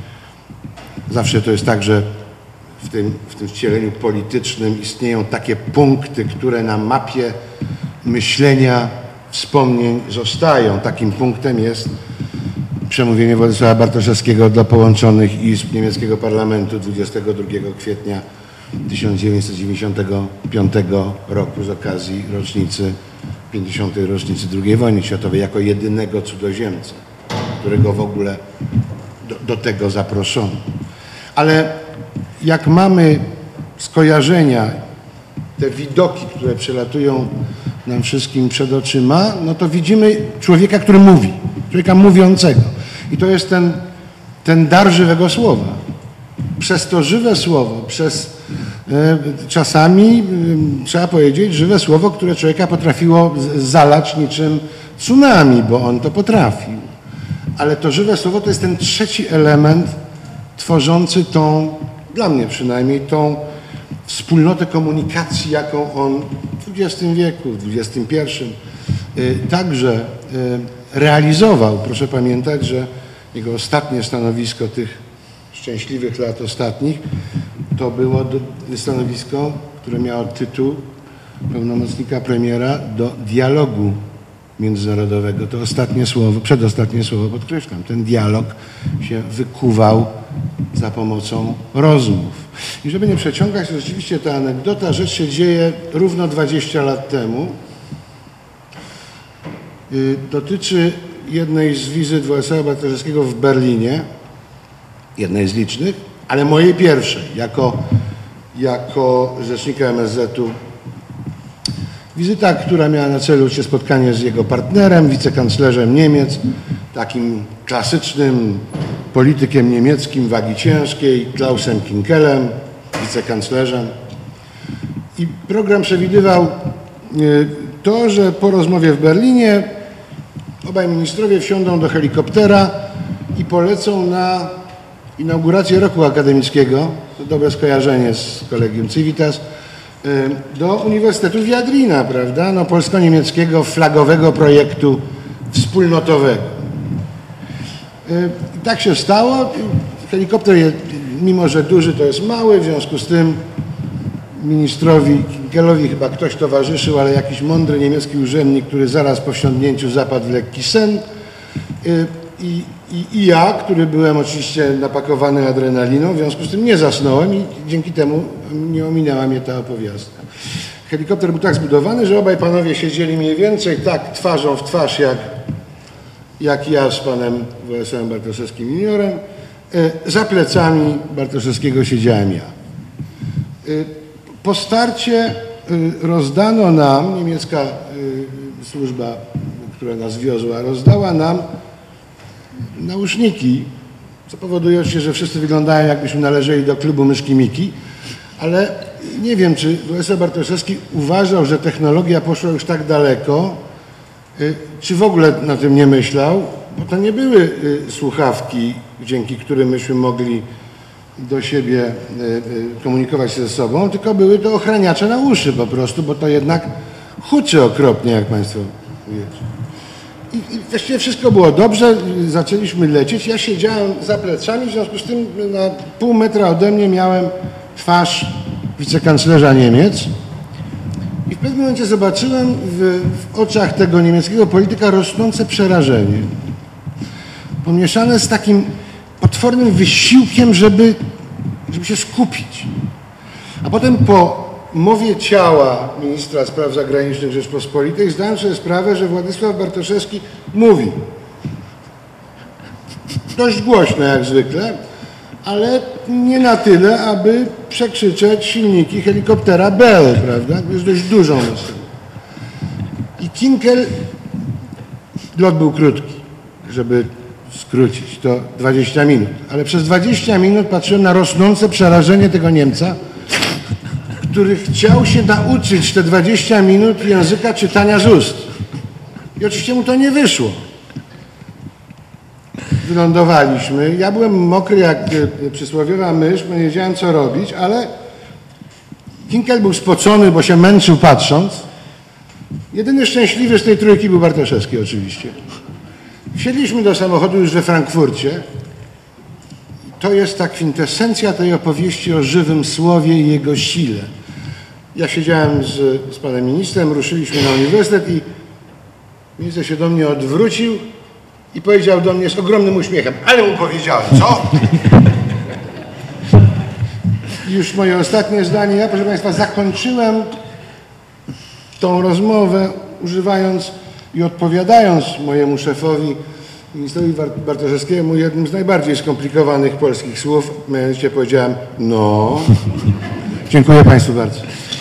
zawsze to jest tak, że w tym, w tym wcieleniu politycznym istnieją takie punkty, które na mapie myślenia, wspomnień zostają. Takim punktem jest przemówienie Władysława Bartoszewskiego do połączonych izb niemieckiego parlamentu dwudziestego drugiego kwietnia tysiąc dziewięćset dziewięćdziesiątego piątego roku z okazji rocznicy, pięćdziesiątej rocznicy drugiej wojny światowej, jako jedynego cudzoziemca, którego w ogóle do, do tego zaproszono. Ale jak mamy skojarzenia, te widoki, które przelatują nam wszystkim przed oczyma, no to widzimy człowieka, który mówi, człowieka mówiącego. I to jest ten, ten dar żywego słowa. Przez to żywe słowo, przez e, czasami e, trzeba powiedzieć żywe słowo, które człowieka potrafiło zalać niczym tsunami, bo on to potrafił. Ale to żywe słowo to jest ten trzeci element tworzący tą, dla mnie przynajmniej, tą wspólnotę komunikacji, jaką on w dwudziestym wieku, w dwudziestym pierwszym e, także e, realizował. Proszę pamiętać, że jego ostatnie stanowisko tych szczęśliwych lat ostatnich to było stanowisko, które miało tytuł pełnomocnika premiera do dialogu międzynarodowego. To ostatnie słowo, przedostatnie słowo podkreślam. Ten dialog się wykuwał za pomocą rozmów. I żeby nie przeciągać, to rzeczywiście ta anegdota, rzecz się dzieje równo dwadzieścia lat temu. Yy, dotyczy jednej z wizyt Władysława Bartoszewskiego w Berlinie, jednej z licznych, ale mojej pierwszej, jako, jako rzecznika M S Z-u. Wizyta, która miała na celu się spotkanie z jego partnerem, wicekanclerzem Niemiec, takim klasycznym politykiem niemieckim wagi ciężkiej, Klausem Kinkelem, wicekanclerzem. I program przewidywał to, że po rozmowie w Berlinie obaj ministrowie wsiądą do helikoptera i polecą na inaugurację roku akademickiego, to dobre skojarzenie z Collegium Civitas, do Uniwersytetu Viadrina, prawda, no, polsko-niemieckiego flagowego projektu wspólnotowego. I tak się stało. Helikopter, mimo że duży, to jest mały, w związku z tym ministrowi Kinkelowi chyba ktoś towarzyszył, ale jakiś mądry niemiecki urzędnik, który zaraz po wsiądnięciu zapadł w lekki sen. I, i, I ja, który byłem oczywiście napakowany adrenaliną, w związku z tym nie zasnąłem i dzięki temu nie ominęła mnie ta opowiastka. Helikopter był tak zbudowany, że obaj panowie siedzieli mniej więcej tak twarzą w twarz jak, jak ja z panem Władysławem Bartoszewskim juniorem. Za plecami Bartoszewskiego siedziałem ja. Po starcie rozdano nam, niemiecka służba, która nas wiozła, rozdała nam nauszniki, co powoduje oczywiście, że wszyscy wyglądają, jakbyśmy należeli do klubu Myszki Miki, ale nie wiem, czy Władysław Bartoszewski uważał, że technologia poszła już tak daleko, czy w ogóle na tym nie myślał, bo to nie były słuchawki, dzięki którym myśmy mogli do siebie komunikować się ze sobą, tylko były to ochraniacze na uszy po prostu, bo to jednak huczy okropnie, jak państwo wiecie. I, I właściwie wszystko było dobrze, zaczęliśmy lecieć. Ja siedziałem za plecami, w związku z tym na pół metra ode mnie miałem twarz wicekanclerza Niemiec. I w pewnym momencie zobaczyłem w, w oczach tego niemieckiego polityka rosnące przerażenie. Pomieszane z takim potwornym wysiłkiem, żeby, żeby się skupić. A potem po mowie ciała ministra spraw zagranicznych Rzeczpospolitej zdałem sobie sprawę, że Władysław Bartoszewski mówi dość głośno jak zwykle, ale nie na tyle, aby przekrzyczeć silniki helikoptera Bell, prawda? Jest dość dużą osobą. I Kinkel, lot był krótki, żeby skrócić to dwadzieścia minut, ale przez dwadzieścia minut patrzyłem na rosnące przerażenie tego Niemca, który chciał się nauczyć te dwadzieścia minut języka czytania z ust. I oczywiście mu to nie wyszło. Wylądowaliśmy. Ja byłem mokry jak przysłowiowa mysz, bo nie wiedziałem co robić, ale Kinkel był spocony, bo się męczył patrząc. Jedyny szczęśliwy z tej trójki był Bartoszewski oczywiście. Wsiedliśmy do samochodu już we Frankfurcie. To jest ta kwintesencja tej opowieści o żywym słowie i jego sile. Ja siedziałem z, z panem ministrem, ruszyliśmy na uniwersytet i minister się do mnie odwrócił i powiedział do mnie z ogromnym uśmiechem, ale mu powiedziałem, co? I już moje ostatnie zdanie. Ja, proszę państwa, zakończyłem tą rozmowę używając i odpowiadając mojemu szefowi, ministrowi Bartoszewskiemu, jednym z najbardziej skomplikowanych polskich słów. Mianowicie powiedziałem, no. Dziękuję państwu bardzo.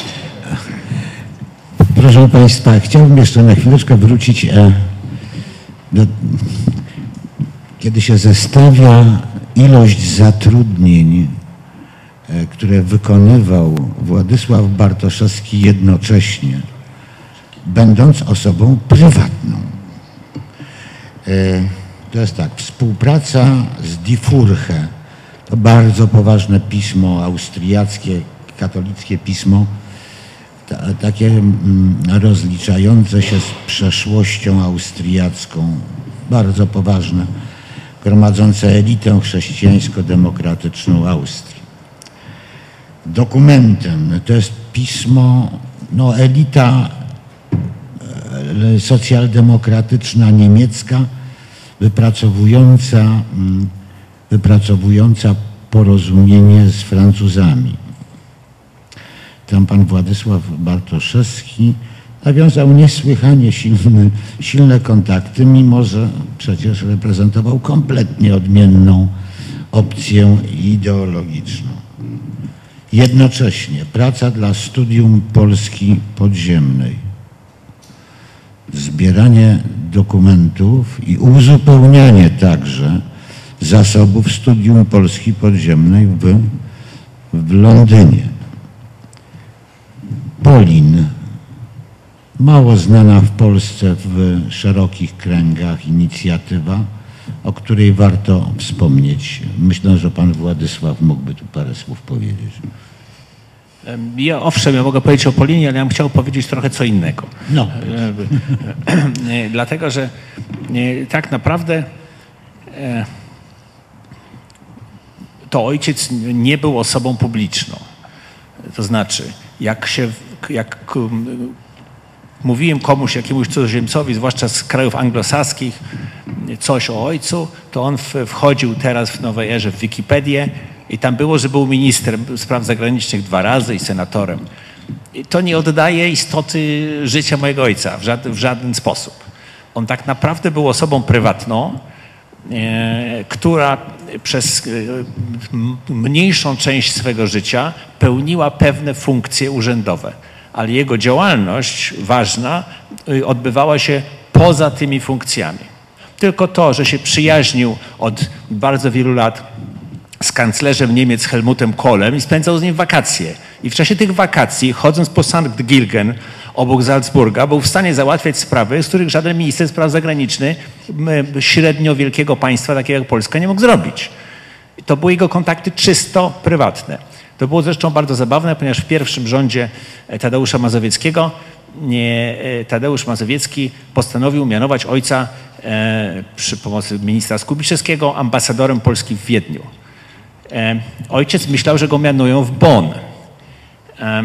Proszę państwa, chciałbym jeszcze na chwileczkę wrócić e, do, kiedy się zestawia ilość zatrudnień, e, które wykonywał Władysław Bartoszewski jednocześnie, będąc osobą prywatną. E, to jest tak, współpraca z Die Furche, to bardzo poważne pismo austriackie, katolickie pismo, ta, takie mm, rozliczające się z przeszłością austriacką, bardzo poważne, gromadzące elitę chrześcijańsko-demokratyczną Austrii. Dokumentem to jest pismo, no elita socjaldemokratyczna niemiecka, wypracowująca, wypracowująca porozumienie z Francuzami. Tam pan Władysław Bartoszewski nawiązał niesłychanie silne, silne kontakty, mimo że przecież reprezentował kompletnie odmienną opcję ideologiczną. Jednocześnie praca dla studium Polski podziemnej, zbieranie dokumentów i uzupełnianie także zasobów studium Polski podziemnej w, w Londynie. Polin, mało znana w Polsce w szerokich kręgach inicjatywa, o której warto wspomnieć. Myślę, że pan Władysław mógłby tu parę słów powiedzieć. Ja owszem, ja mogę powiedzieć o Polinie, ale ja bym chciał powiedzieć trochę co innego. No. Dlatego, że tak naprawdę to ojciec nie był osobą publiczną. To znaczy, jak się, jak mówiłem komuś, jakiemuś cudzoziemcowi, zwłaszcza z krajów anglosaskich, coś o ojcu, to on wchodził teraz w nowej erze w Wikipedię i tam było, że był ministrem spraw zagranicznych dwa razy i senatorem. I to nie oddaje istoty życia mojego ojca w żaden, w żaden sposób. On tak naprawdę był osobą prywatną, która przez mniejszą część swego życia pełniła pewne funkcje urzędowe, ale jego działalność ważna odbywała się poza tymi funkcjami. Tylko to, że się przyjaźnił od bardzo wielu lat z kanclerzem Niemiec Helmutem Kohlem i spędzał z nim wakacje. I w czasie tych wakacji, chodząc po Sankt Gilgen obok Salzburga, był w stanie załatwiać sprawy, z których żaden minister spraw zagranicznych średnio wielkiego państwa, takiego jak Polska, nie mógł zrobić. To były jego kontakty czysto prywatne. To było zresztą bardzo zabawne, ponieważ w pierwszym rządzie Tadeusza Mazowieckiego nie, Tadeusz Mazowiecki postanowił mianować ojca e, przy pomocy ministra Skubiszewskiego ambasadorem Polski w Wiedniu. E, ojciec myślał, że go mianują w Bonn. E,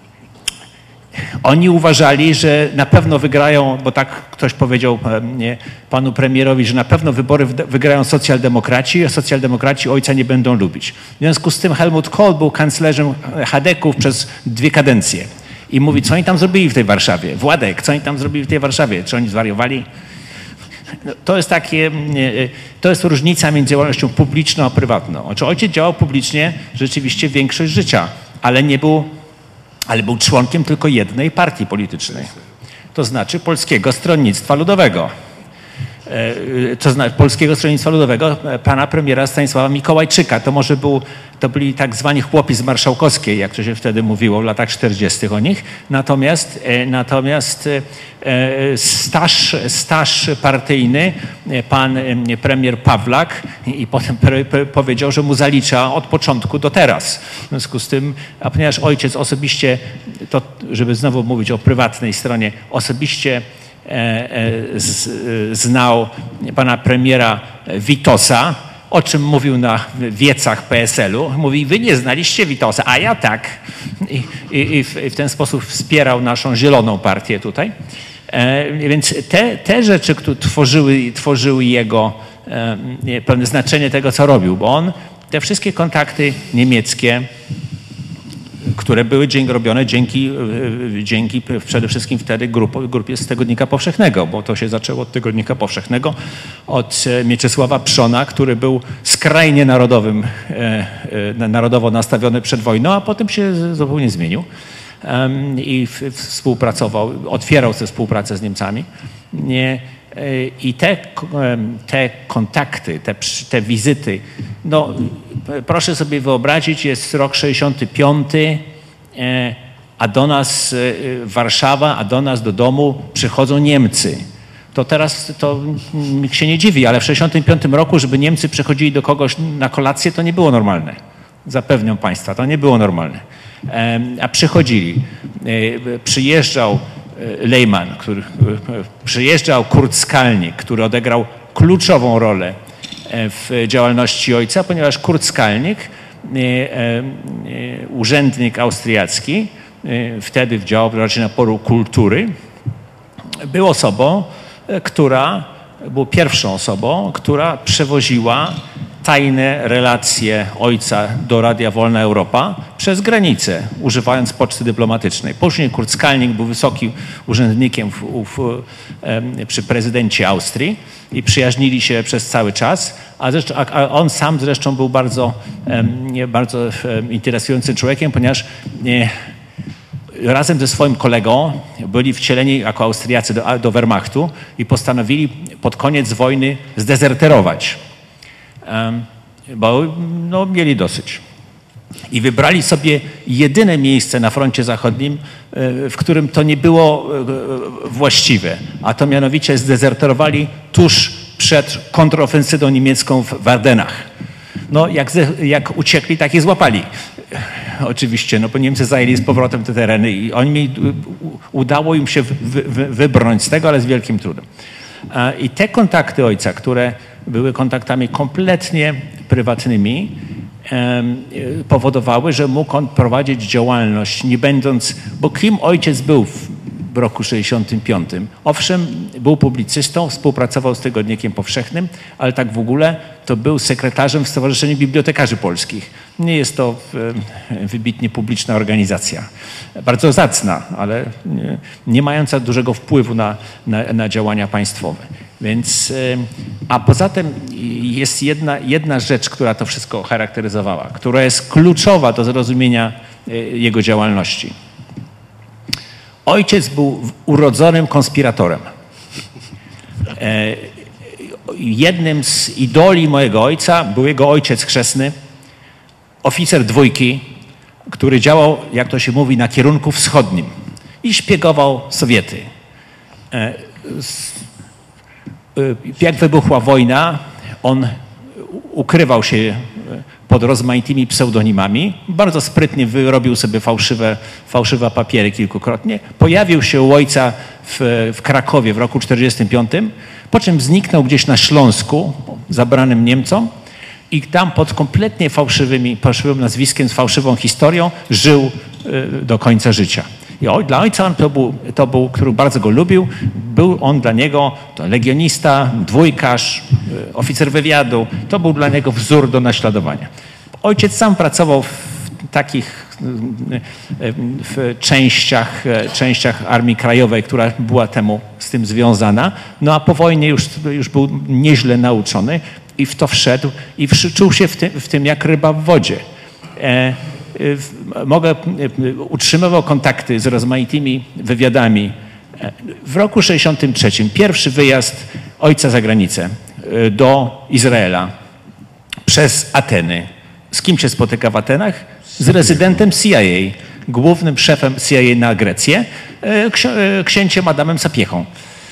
Oni uważali, że na pewno wygrają, bo tak ktoś powiedział nie, panu premierowi, że na pewno wybory wygrają socjaldemokraci, a socjaldemokraci ojca nie będą lubić. W związku z tym Helmut Kohl był kanclerzem chadeków przez dwie kadencje. I mówi, co oni tam zrobili w tej Warszawie? Władek, co oni tam zrobili w tej Warszawie? Czy oni zwariowali? No, to jest takie, to jest różnica między działalnością publiczną a prywatną. Znaczy, ojciec działał publicznie rzeczywiście większość życia, ale nie był ale był członkiem tylko jednej partii politycznej, to znaczy Polskiego Stronnictwa Ludowego. To znaczy Polskiego Stronnictwa Ludowego pana premiera Stanisława Mikołajczyka. To może był, to byli tak zwani chłopi z Marszałkowskiej, jak to się wtedy mówiło w latach czterdziestych o nich. Natomiast, natomiast staż, staż partyjny pan premier Pawlak i potem powiedział, że mu zalicza od początku do teraz. W związku z tym, a ponieważ ojciec osobiście, to żeby znowu mówić o prywatnej stronie, osobiście znał pana premiera Witosa, o czym mówił na wiecach P S L u. Mówi, wy nie znaliście Witosa, a ja tak. I, i, i, w, i w ten sposób wspierał naszą zieloną partię tutaj. E, więc te, te rzeczy, które tworzyły, tworzyły jego e, pewne znaczenie tego, co robił, bo on te wszystkie kontakty niemieckie, które były robione dzięki, dzięki przede wszystkim wtedy grup, grupie z Tygodnika Powszechnego, bo to się zaczęło od Tygodnika Powszechnego, od Mieczysława Przona, który był skrajnie narodowym, narodowo nastawiony przed wojną, a potem się zupełnie zmienił i współpracował, otwierał tę współpracę z Niemcami. I te, te kontakty, te, te wizyty, no proszę sobie wyobrazić, jest rok sześćdziesiąty piąty, a do nas Warszawa, a do nas do domu przychodzą Niemcy. To teraz to nikt się nie dziwi, ale w sześćdziesiątym piątym roku, żeby Niemcy przychodzili do kogoś na kolację, to nie było normalne. Zapewniam państwa, to nie było normalne. A przychodzili. Przyjeżdżał Lehmann, który przyjeżdżał, Kurt Skalnik, który odegrał kluczową rolę w działalności ojca, ponieważ Kurt Skalnik, urzędnik austriacki, wtedy działał raczej na polu kultury, był osobą, która, był pierwszą osobą, która przewoziła tajne relacje ojca do Radia Wolna Europa przez granicę, używając poczty dyplomatycznej. Później Kurt Skalnik był wysokim urzędnikiem w, w, przy prezydencie Austrii i przyjaźnili się przez cały czas, a, zresztą, a on sam zresztą był bardzo, bardzo interesującym człowiekiem, ponieważ razem ze swoim kolegą byli wcieleni jako Austriacy do, do Wehrmachtu i postanowili pod koniec wojny zdezerterować. Bo no, mieli dosyć. I wybrali sobie jedyne miejsce na froncie zachodnim, w którym to nie było właściwe, a to mianowicie zdezerterowali tuż przed kontrofensywą niemiecką w Ardenach. No, jak, jak uciekli, tak je złapali. Oczywiście, no bo Niemcy zajęli z powrotem te tereny i oni mieli, udało im się wy, wy, wybrnąć z tego, ale z wielkim trudem. I te kontakty ojca, które były kontaktami kompletnie prywatnymi, powodowały, że mógł on prowadzić działalność, nie będąc, bo kim ojciec był w roku sześćdziesiątym piątym. Owszem, był publicystą, współpracował z Tygodnikiem Powszechnym, ale tak w ogóle to był sekretarzem w Stowarzyszeniu Bibliotekarzy Polskich. Nie jest to wybitnie publiczna organizacja. Bardzo zacna, ale nie, nie mająca dużego wpływu na, na, na działania państwowe. Więc, a poza tym jest jedna, jedna rzecz, która to wszystko charakteryzowała, która jest kluczowa do zrozumienia jego działalności. Ojciec był urodzonym konspiratorem. Jednym z idoli mojego ojca był jego ojciec chrzestny, oficer dwójki, który działał, jak to się mówi, na kierunku wschodnim i szpiegował Sowiety. Jak wybuchła wojna, on ukrywał się pod rozmaitymi pseudonimami. Bardzo sprytnie wyrobił sobie fałszywe, fałszywe papiery kilkukrotnie. Pojawił się u ojca w, w Krakowie w roku czterdziestym piątym, po czym zniknął gdzieś na Śląsku, zabranym Niemcom i tam pod kompletnie fałszywymi, fałszywym nazwiskiem, z fałszywą historią żył do końca życia. I oj, dla ojca on to był, to był, który bardzo go lubił, był on dla niego to legionista, dwójkarz, oficer wywiadu. To był dla niego wzór do naśladowania. Ojciec sam pracował w takich w częściach, częściach Armii Krajowej, która była temu z tym związana. No a po wojnie już, już był nieźle nauczony i w to wszedł i czuł się w tym, w tym jak ryba w wodzie. E, Mogę, utrzymywał kontakty z rozmaitymi wywiadami. W roku sześćdziesiątym trzecim pierwszy wyjazd ojca za granicę do Izraela przez Ateny. Z kim się spotyka w Atenach? Z rezydentem C I A, głównym szefem C I A na Grecję, księciem Adamem Sapiechą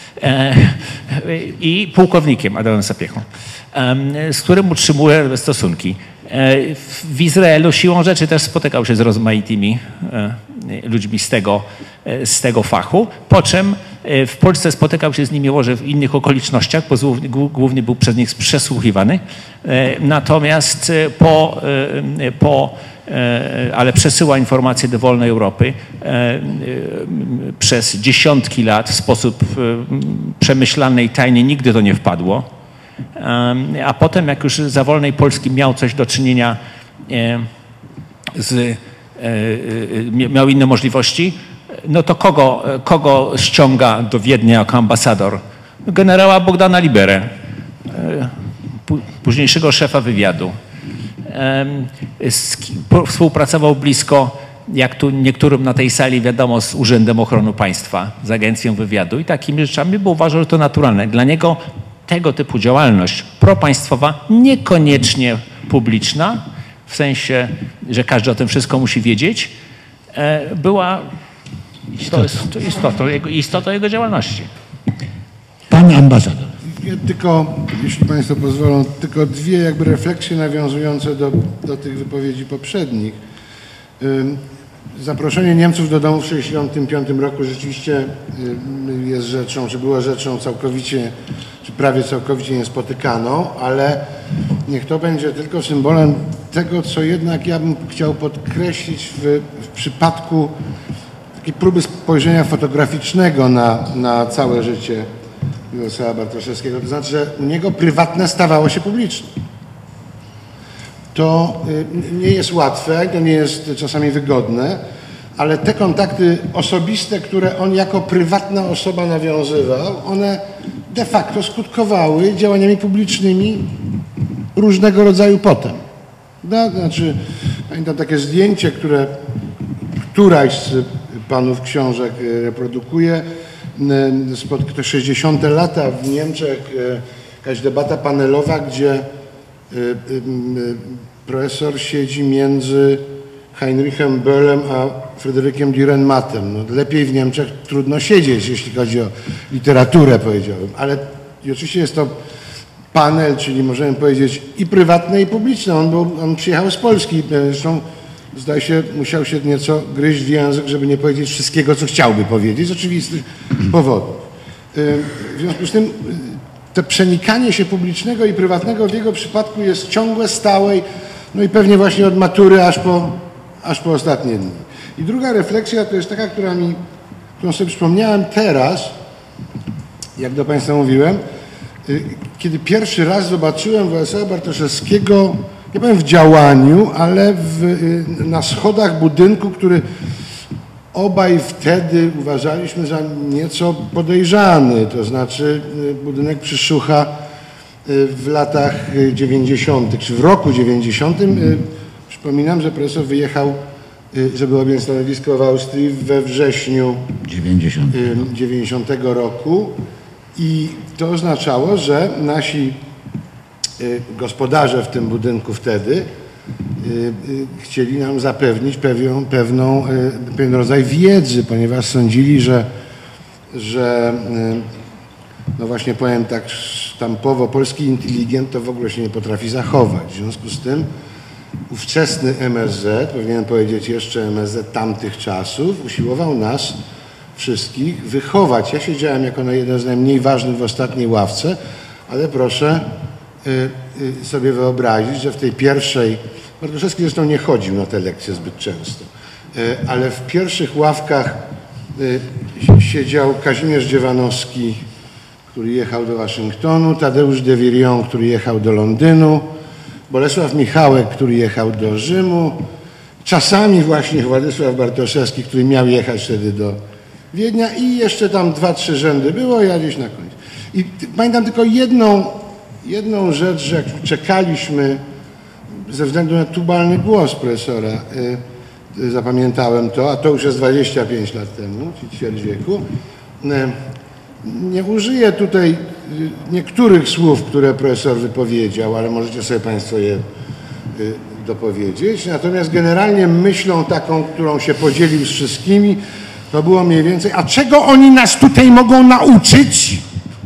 i pułkownikiem Adamem Sapiechą, z którym utrzymuje stosunki. W Izraelu siłą rzeczy też spotykał się z rozmaitymi ludźmi z tego, z tego fachu, po czym w Polsce spotykał się z nimi może w innych okolicznościach, bo głównie był przez nich przesłuchiwany. Natomiast po, po ale przesyła informacje do wolnej Europy przez dziesiątki lat w sposób przemyślany i tajny, nigdy to nie wpadło. A potem, jak już za wolnej Polski miał coś do czynienia z, miał inne możliwości, no to kogo, kogo ściąga do Wiednia jako ambasador? Generała Bogdana Liberę, późniejszego szefa wywiadu. Współpracował blisko, jak tu niektórym na tej sali wiadomo, z Urzędem Ochrony Państwa, z Agencją Wywiadu i takimi rzeczami, bo uważał, że to naturalne. Dla niego tego typu działalność propaństwowa, niekoniecznie publiczna, w sensie, że każdy o tym wszystko musi wiedzieć, była to jest istotą jego, istotą jego działalności. Pan ambasador. Ja tylko, jeśli Państwo pozwolą, tylko dwie jakby refleksje nawiązujące do, do tych wypowiedzi poprzednich. Zaproszenie Niemców do domu w tysiąc dziewięćset sześćdziesiątym piątym roku rzeczywiście jest rzeczą, czy była rzeczą całkowicie, czy prawie całkowicie niespotykaną, ale niech to będzie tylko symbolem tego, co jednak ja bym chciał podkreślić w, w przypadku takiej próby spojrzenia fotograficznego na, na całe życie Mirosława Bartoszewskiego. To znaczy, że u niego prywatne stawało się publiczne. To nie jest łatwe, to nie jest czasami wygodne, ale te kontakty osobiste, które on jako prywatna osoba nawiązywał, one de facto skutkowały działaniami publicznymi różnego rodzaju potem. No, znaczy, pamiętam takie zdjęcie, które któraś z panów książek reprodukuje, spod te sześćdziesiąte lata w Niemczech, jakaś debata panelowa, gdzie profesor siedzi między Heinrichem Böllem a Fryderykiem Dürrenmattem. No, lepiej w Niemczech trudno siedzieć, jeśli chodzi o literaturę, powiedziałbym. Ale i oczywiście jest to panel, czyli możemy powiedzieć i prywatny, i publiczny. On, był, on przyjechał z Polski. Zresztą zdaje się, musiał się nieco gryźć w język, żeby nie powiedzieć wszystkiego, co chciałby powiedzieć z oczywistych powodów. W związku z tym to przenikanie się publicznego i prywatnego w jego przypadku jest ciągłe, stałe, no i pewnie właśnie od matury aż po, aż po ostatnie dni. I druga refleksja to jest taka, która mi którą sobie przypomniałem teraz, jak do Państwa mówiłem, kiedy pierwszy raz zobaczyłem Władysława Bartoszewskiego, nie powiem w działaniu, ale w, na schodach budynku, który obaj wtedy uważaliśmy za nieco podejrzany, to znaczy budynek Przyszucha w latach dziewięćdziesiątych, czy w roku dziewięćdziesiątym. Przypominam, że profesor wyjechał, żeby objąć stanowisko w Austrii we wrześniu dziewięćdziesiątego roku i to oznaczało, że nasi gospodarze w tym budynku wtedy chcieli nam zapewnić pewien, pewną, pewien rodzaj wiedzy, ponieważ sądzili, że, że no właśnie powiem tak sztampowo, polski inteligent to w ogóle się nie potrafi zachować. W związku z tym ówczesny M S Z, powinienem powiedzieć jeszcze M S Z tamtych czasów, usiłował nas wszystkich wychować. Ja siedziałem jako na jeden z najmniej ważnych w ostatniej ławce, ale proszę y, y, sobie wyobrazić, że w tej pierwszej, Bartoszewski zresztą nie chodził na te lekcje zbyt często, y, ale w pierwszych ławkach y, siedział Kazimierz Dziewanowski, który jechał do Waszyngtonu, Tadeusz de Virion, który jechał do Londynu, Bolesław Michałek, który jechał do Rzymu, czasami właśnie Władysław Bartoszewski, który miał jechać wtedy do Wiednia i jeszcze tam dwa, trzy rzędy było, ja gdzieś na końcu. I pamiętam tylko jedną, jedną rzecz, że jak czekaliśmy ze względu na tubalny głos profesora, y, y, zapamiętałem to, a to już jest dwadzieścia pięć lat temu, czyli ćwierć wieku. Y, nie użyję tutaj y, niektórych słów, które profesor wypowiedział, ale możecie sobie Państwo je y, dopowiedzieć. Natomiast generalnie myślą taką, którą się podzielił z wszystkimi, to było mniej więcej, a czego oni nas tutaj mogą nauczyć?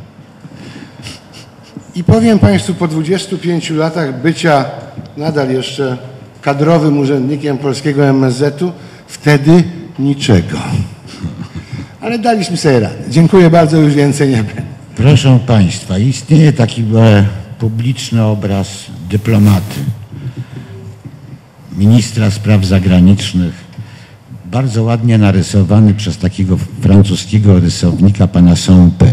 I powiem Państwu, po dwudziestu pięciu latach bycia nadal jeszcze kadrowym urzędnikiem polskiego M S Z-u, wtedy niczego. Ale daliśmy sobie radę. Dziękuję bardzo, już więcej nie będę. Proszę Państwa, istnieje taki e, publiczny obraz dyplomaty, ministra spraw zagranicznych, bardzo ładnie narysowany przez takiego francuskiego rysownika, pana Sampé.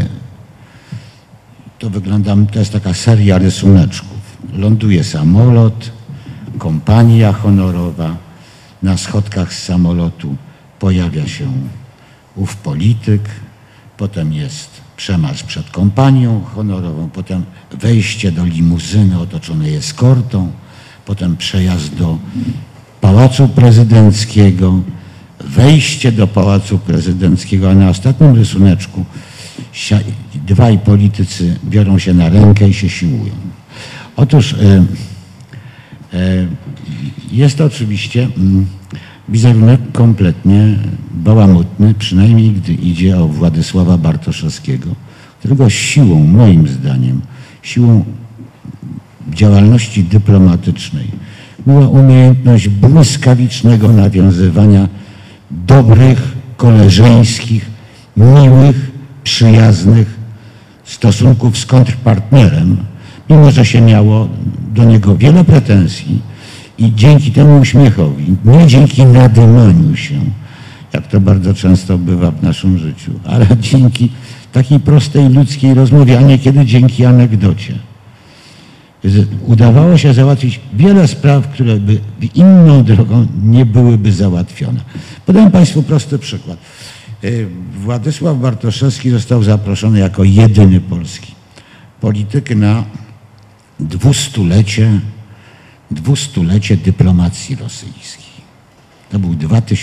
To wygląda, to jest taka seria rysuneczków. Ląduje samolot, kompania honorowa, na schodkach z samolotu pojawia się ów polityk, potem jest przemarsz przed kompanią honorową, potem wejście do limuzyny otoczonej eskortą, potem przejazd do Pałacu Prezydenckiego, wejście do Pałacu Prezydenckiego, a na ostatnim rysuneczku dwaj politycy biorą się na rękę i się siłują. Otóż e, e, jest to oczywiście mm, wizerunek kompletnie bałamutny, przynajmniej gdy idzie o Władysława Bartoszewskiego, którego siłą, moim zdaniem, siłą działalności dyplomatycznej była umiejętność błyskawicznego nawiązywania dobrych, koleżeńskich, miłych, przyjaznych stosunków z kontrpartnerem, mimo że się miało do niego wiele pretensji i dzięki temu uśmiechowi, nie dzięki nadymaniu się, jak to bardzo często bywa w naszym życiu, ale dzięki takiej prostej ludzkiej rozmowie, a niekiedy dzięki anegdocie. Udawało się załatwić wiele spraw, które by inną drogą nie byłyby załatwione. Podam Państwu prosty przykład. Władysław Bartoszewski został zaproszony jako jedyny polski polityk na dwustulecie, dwustulecie dyplomacji rosyjskiej. To był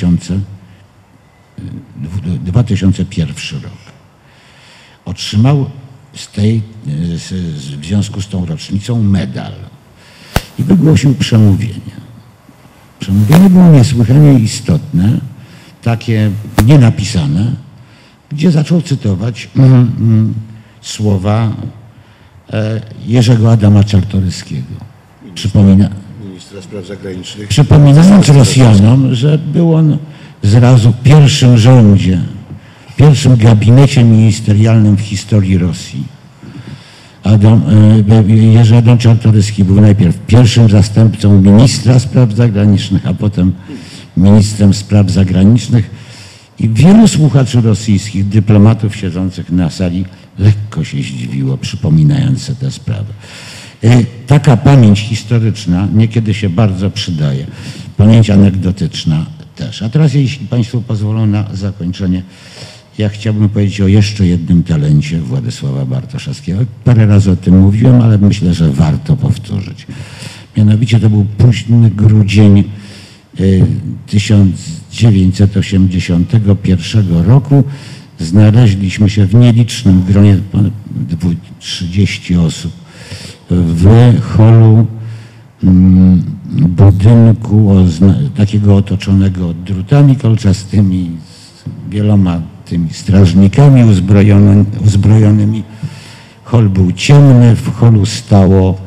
dwa tysiące pierwszy rok. Otrzymał z tej, w związku z tą rocznicą medal i wygłosił przemówienie. Przemówienie było niesłychanie istotne, takie nienapisane, gdzie zaczął cytować mm, mm, słowa e, Jerzego Adama Czartoryskiego. Przypomina, Ministra Spraw Zagranicznych. Przypominając Rosjanom, że był on zrazu w pierwszym rządzie, w pierwszym gabinecie ministerialnym w historii Rosji. Adam, e, Jerzy Adam Czartoryski był najpierw pierwszym zastępcą ministra spraw zagranicznych, a potem ministrem spraw zagranicznych I wielu słuchaczy rosyjskich, dyplomatów siedzących na sali lekko się zdziwiło, przypominając sobie tę sprawę. Taka pamięć historyczna niekiedy się bardzo przydaje. Pamięć anegdotyczna też. A teraz, jeśli Państwo pozwolą na zakończenie, ja chciałbym powiedzieć o jeszcze jednym talencie Władysława Bartoszewskiego. Parę razy o tym mówiłem, ale myślę, że warto powtórzyć. Mianowicie to był późny grudzień tysiąc dziewięćset osiemdziesiątego pierwszego roku. Znaleźliśmy się w nielicznym gronie, trzydzieści osób, w holu budynku takiego otoczonego drutami kolczastymi, z wieloma tymi strażnikami uzbrojony, uzbrojonymi. Hol był ciemny, w holu stało,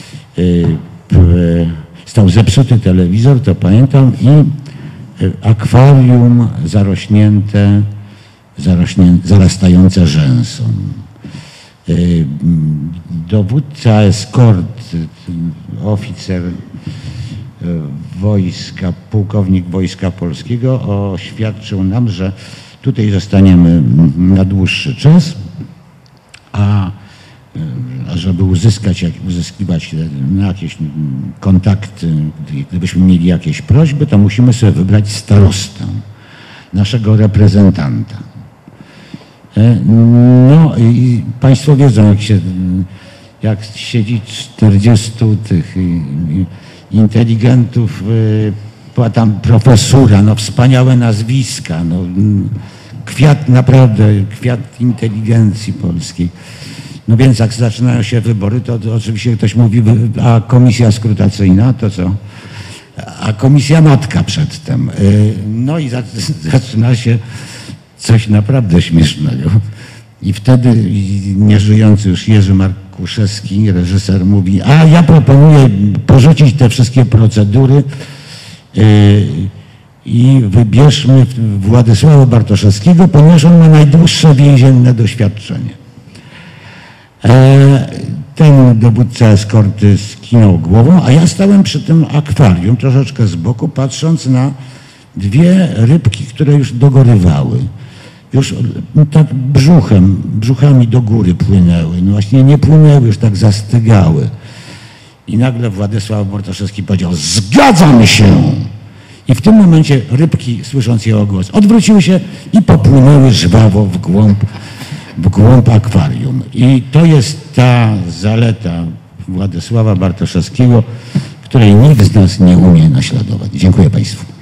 stał zepsuty telewizor, to pamiętam, i akwarium zarośnięte, zarośnie, zarastające rzęsą. Dowódca eskort, oficer wojska, pułkownik Wojska Polskiego oświadczył nam, że tutaj zostaniemy na dłuższy czas, a żeby uzyskać, jak, uzyskiwać jakieś kontakty, gdybyśmy mieli jakieś prośby, to musimy sobie wybrać starostę, naszego reprezentanta. No i Państwo wiedzą, jak się, jak siedzi czterdziestu tych inteligentów, była tam profesura, no wspaniałe nazwiska, no kwiat, naprawdę kwiat inteligencji polskiej. No więc jak zaczynają się wybory, to, to oczywiście ktoś mówi, a komisja skrutacyjna to co? A komisja matka przedtem. No i zaczyna się coś naprawdę śmiesznego. I wtedy nieżyjący już Jerzy Markuszewski, reżyser, mówi, a ja proponuję porzucić te wszystkie procedury i wybierzmy Władysława Bartoszewskiego, ponieważ on ma najdłuższe więzienne doświadczenie. Ten dowódca eskorty skinął głową, a ja stałem przy tym akwarium troszeczkę z boku, patrząc na dwie rybki, które już dogorywały. Już tak brzuchem, brzuchami do góry płynęły. No właśnie nie płynęły, już tak zastygały. I nagle Władysław Bartoszewski powiedział, zgadzam się! I w tym momencie rybki, słysząc jego głos, odwróciły się i popłynęły żwawo w głąb, w głąb akwarium. I to jest ta zaleta Władysława Bartoszewskiego, której nikt z nas nie umie naśladować. Dziękuję Państwu.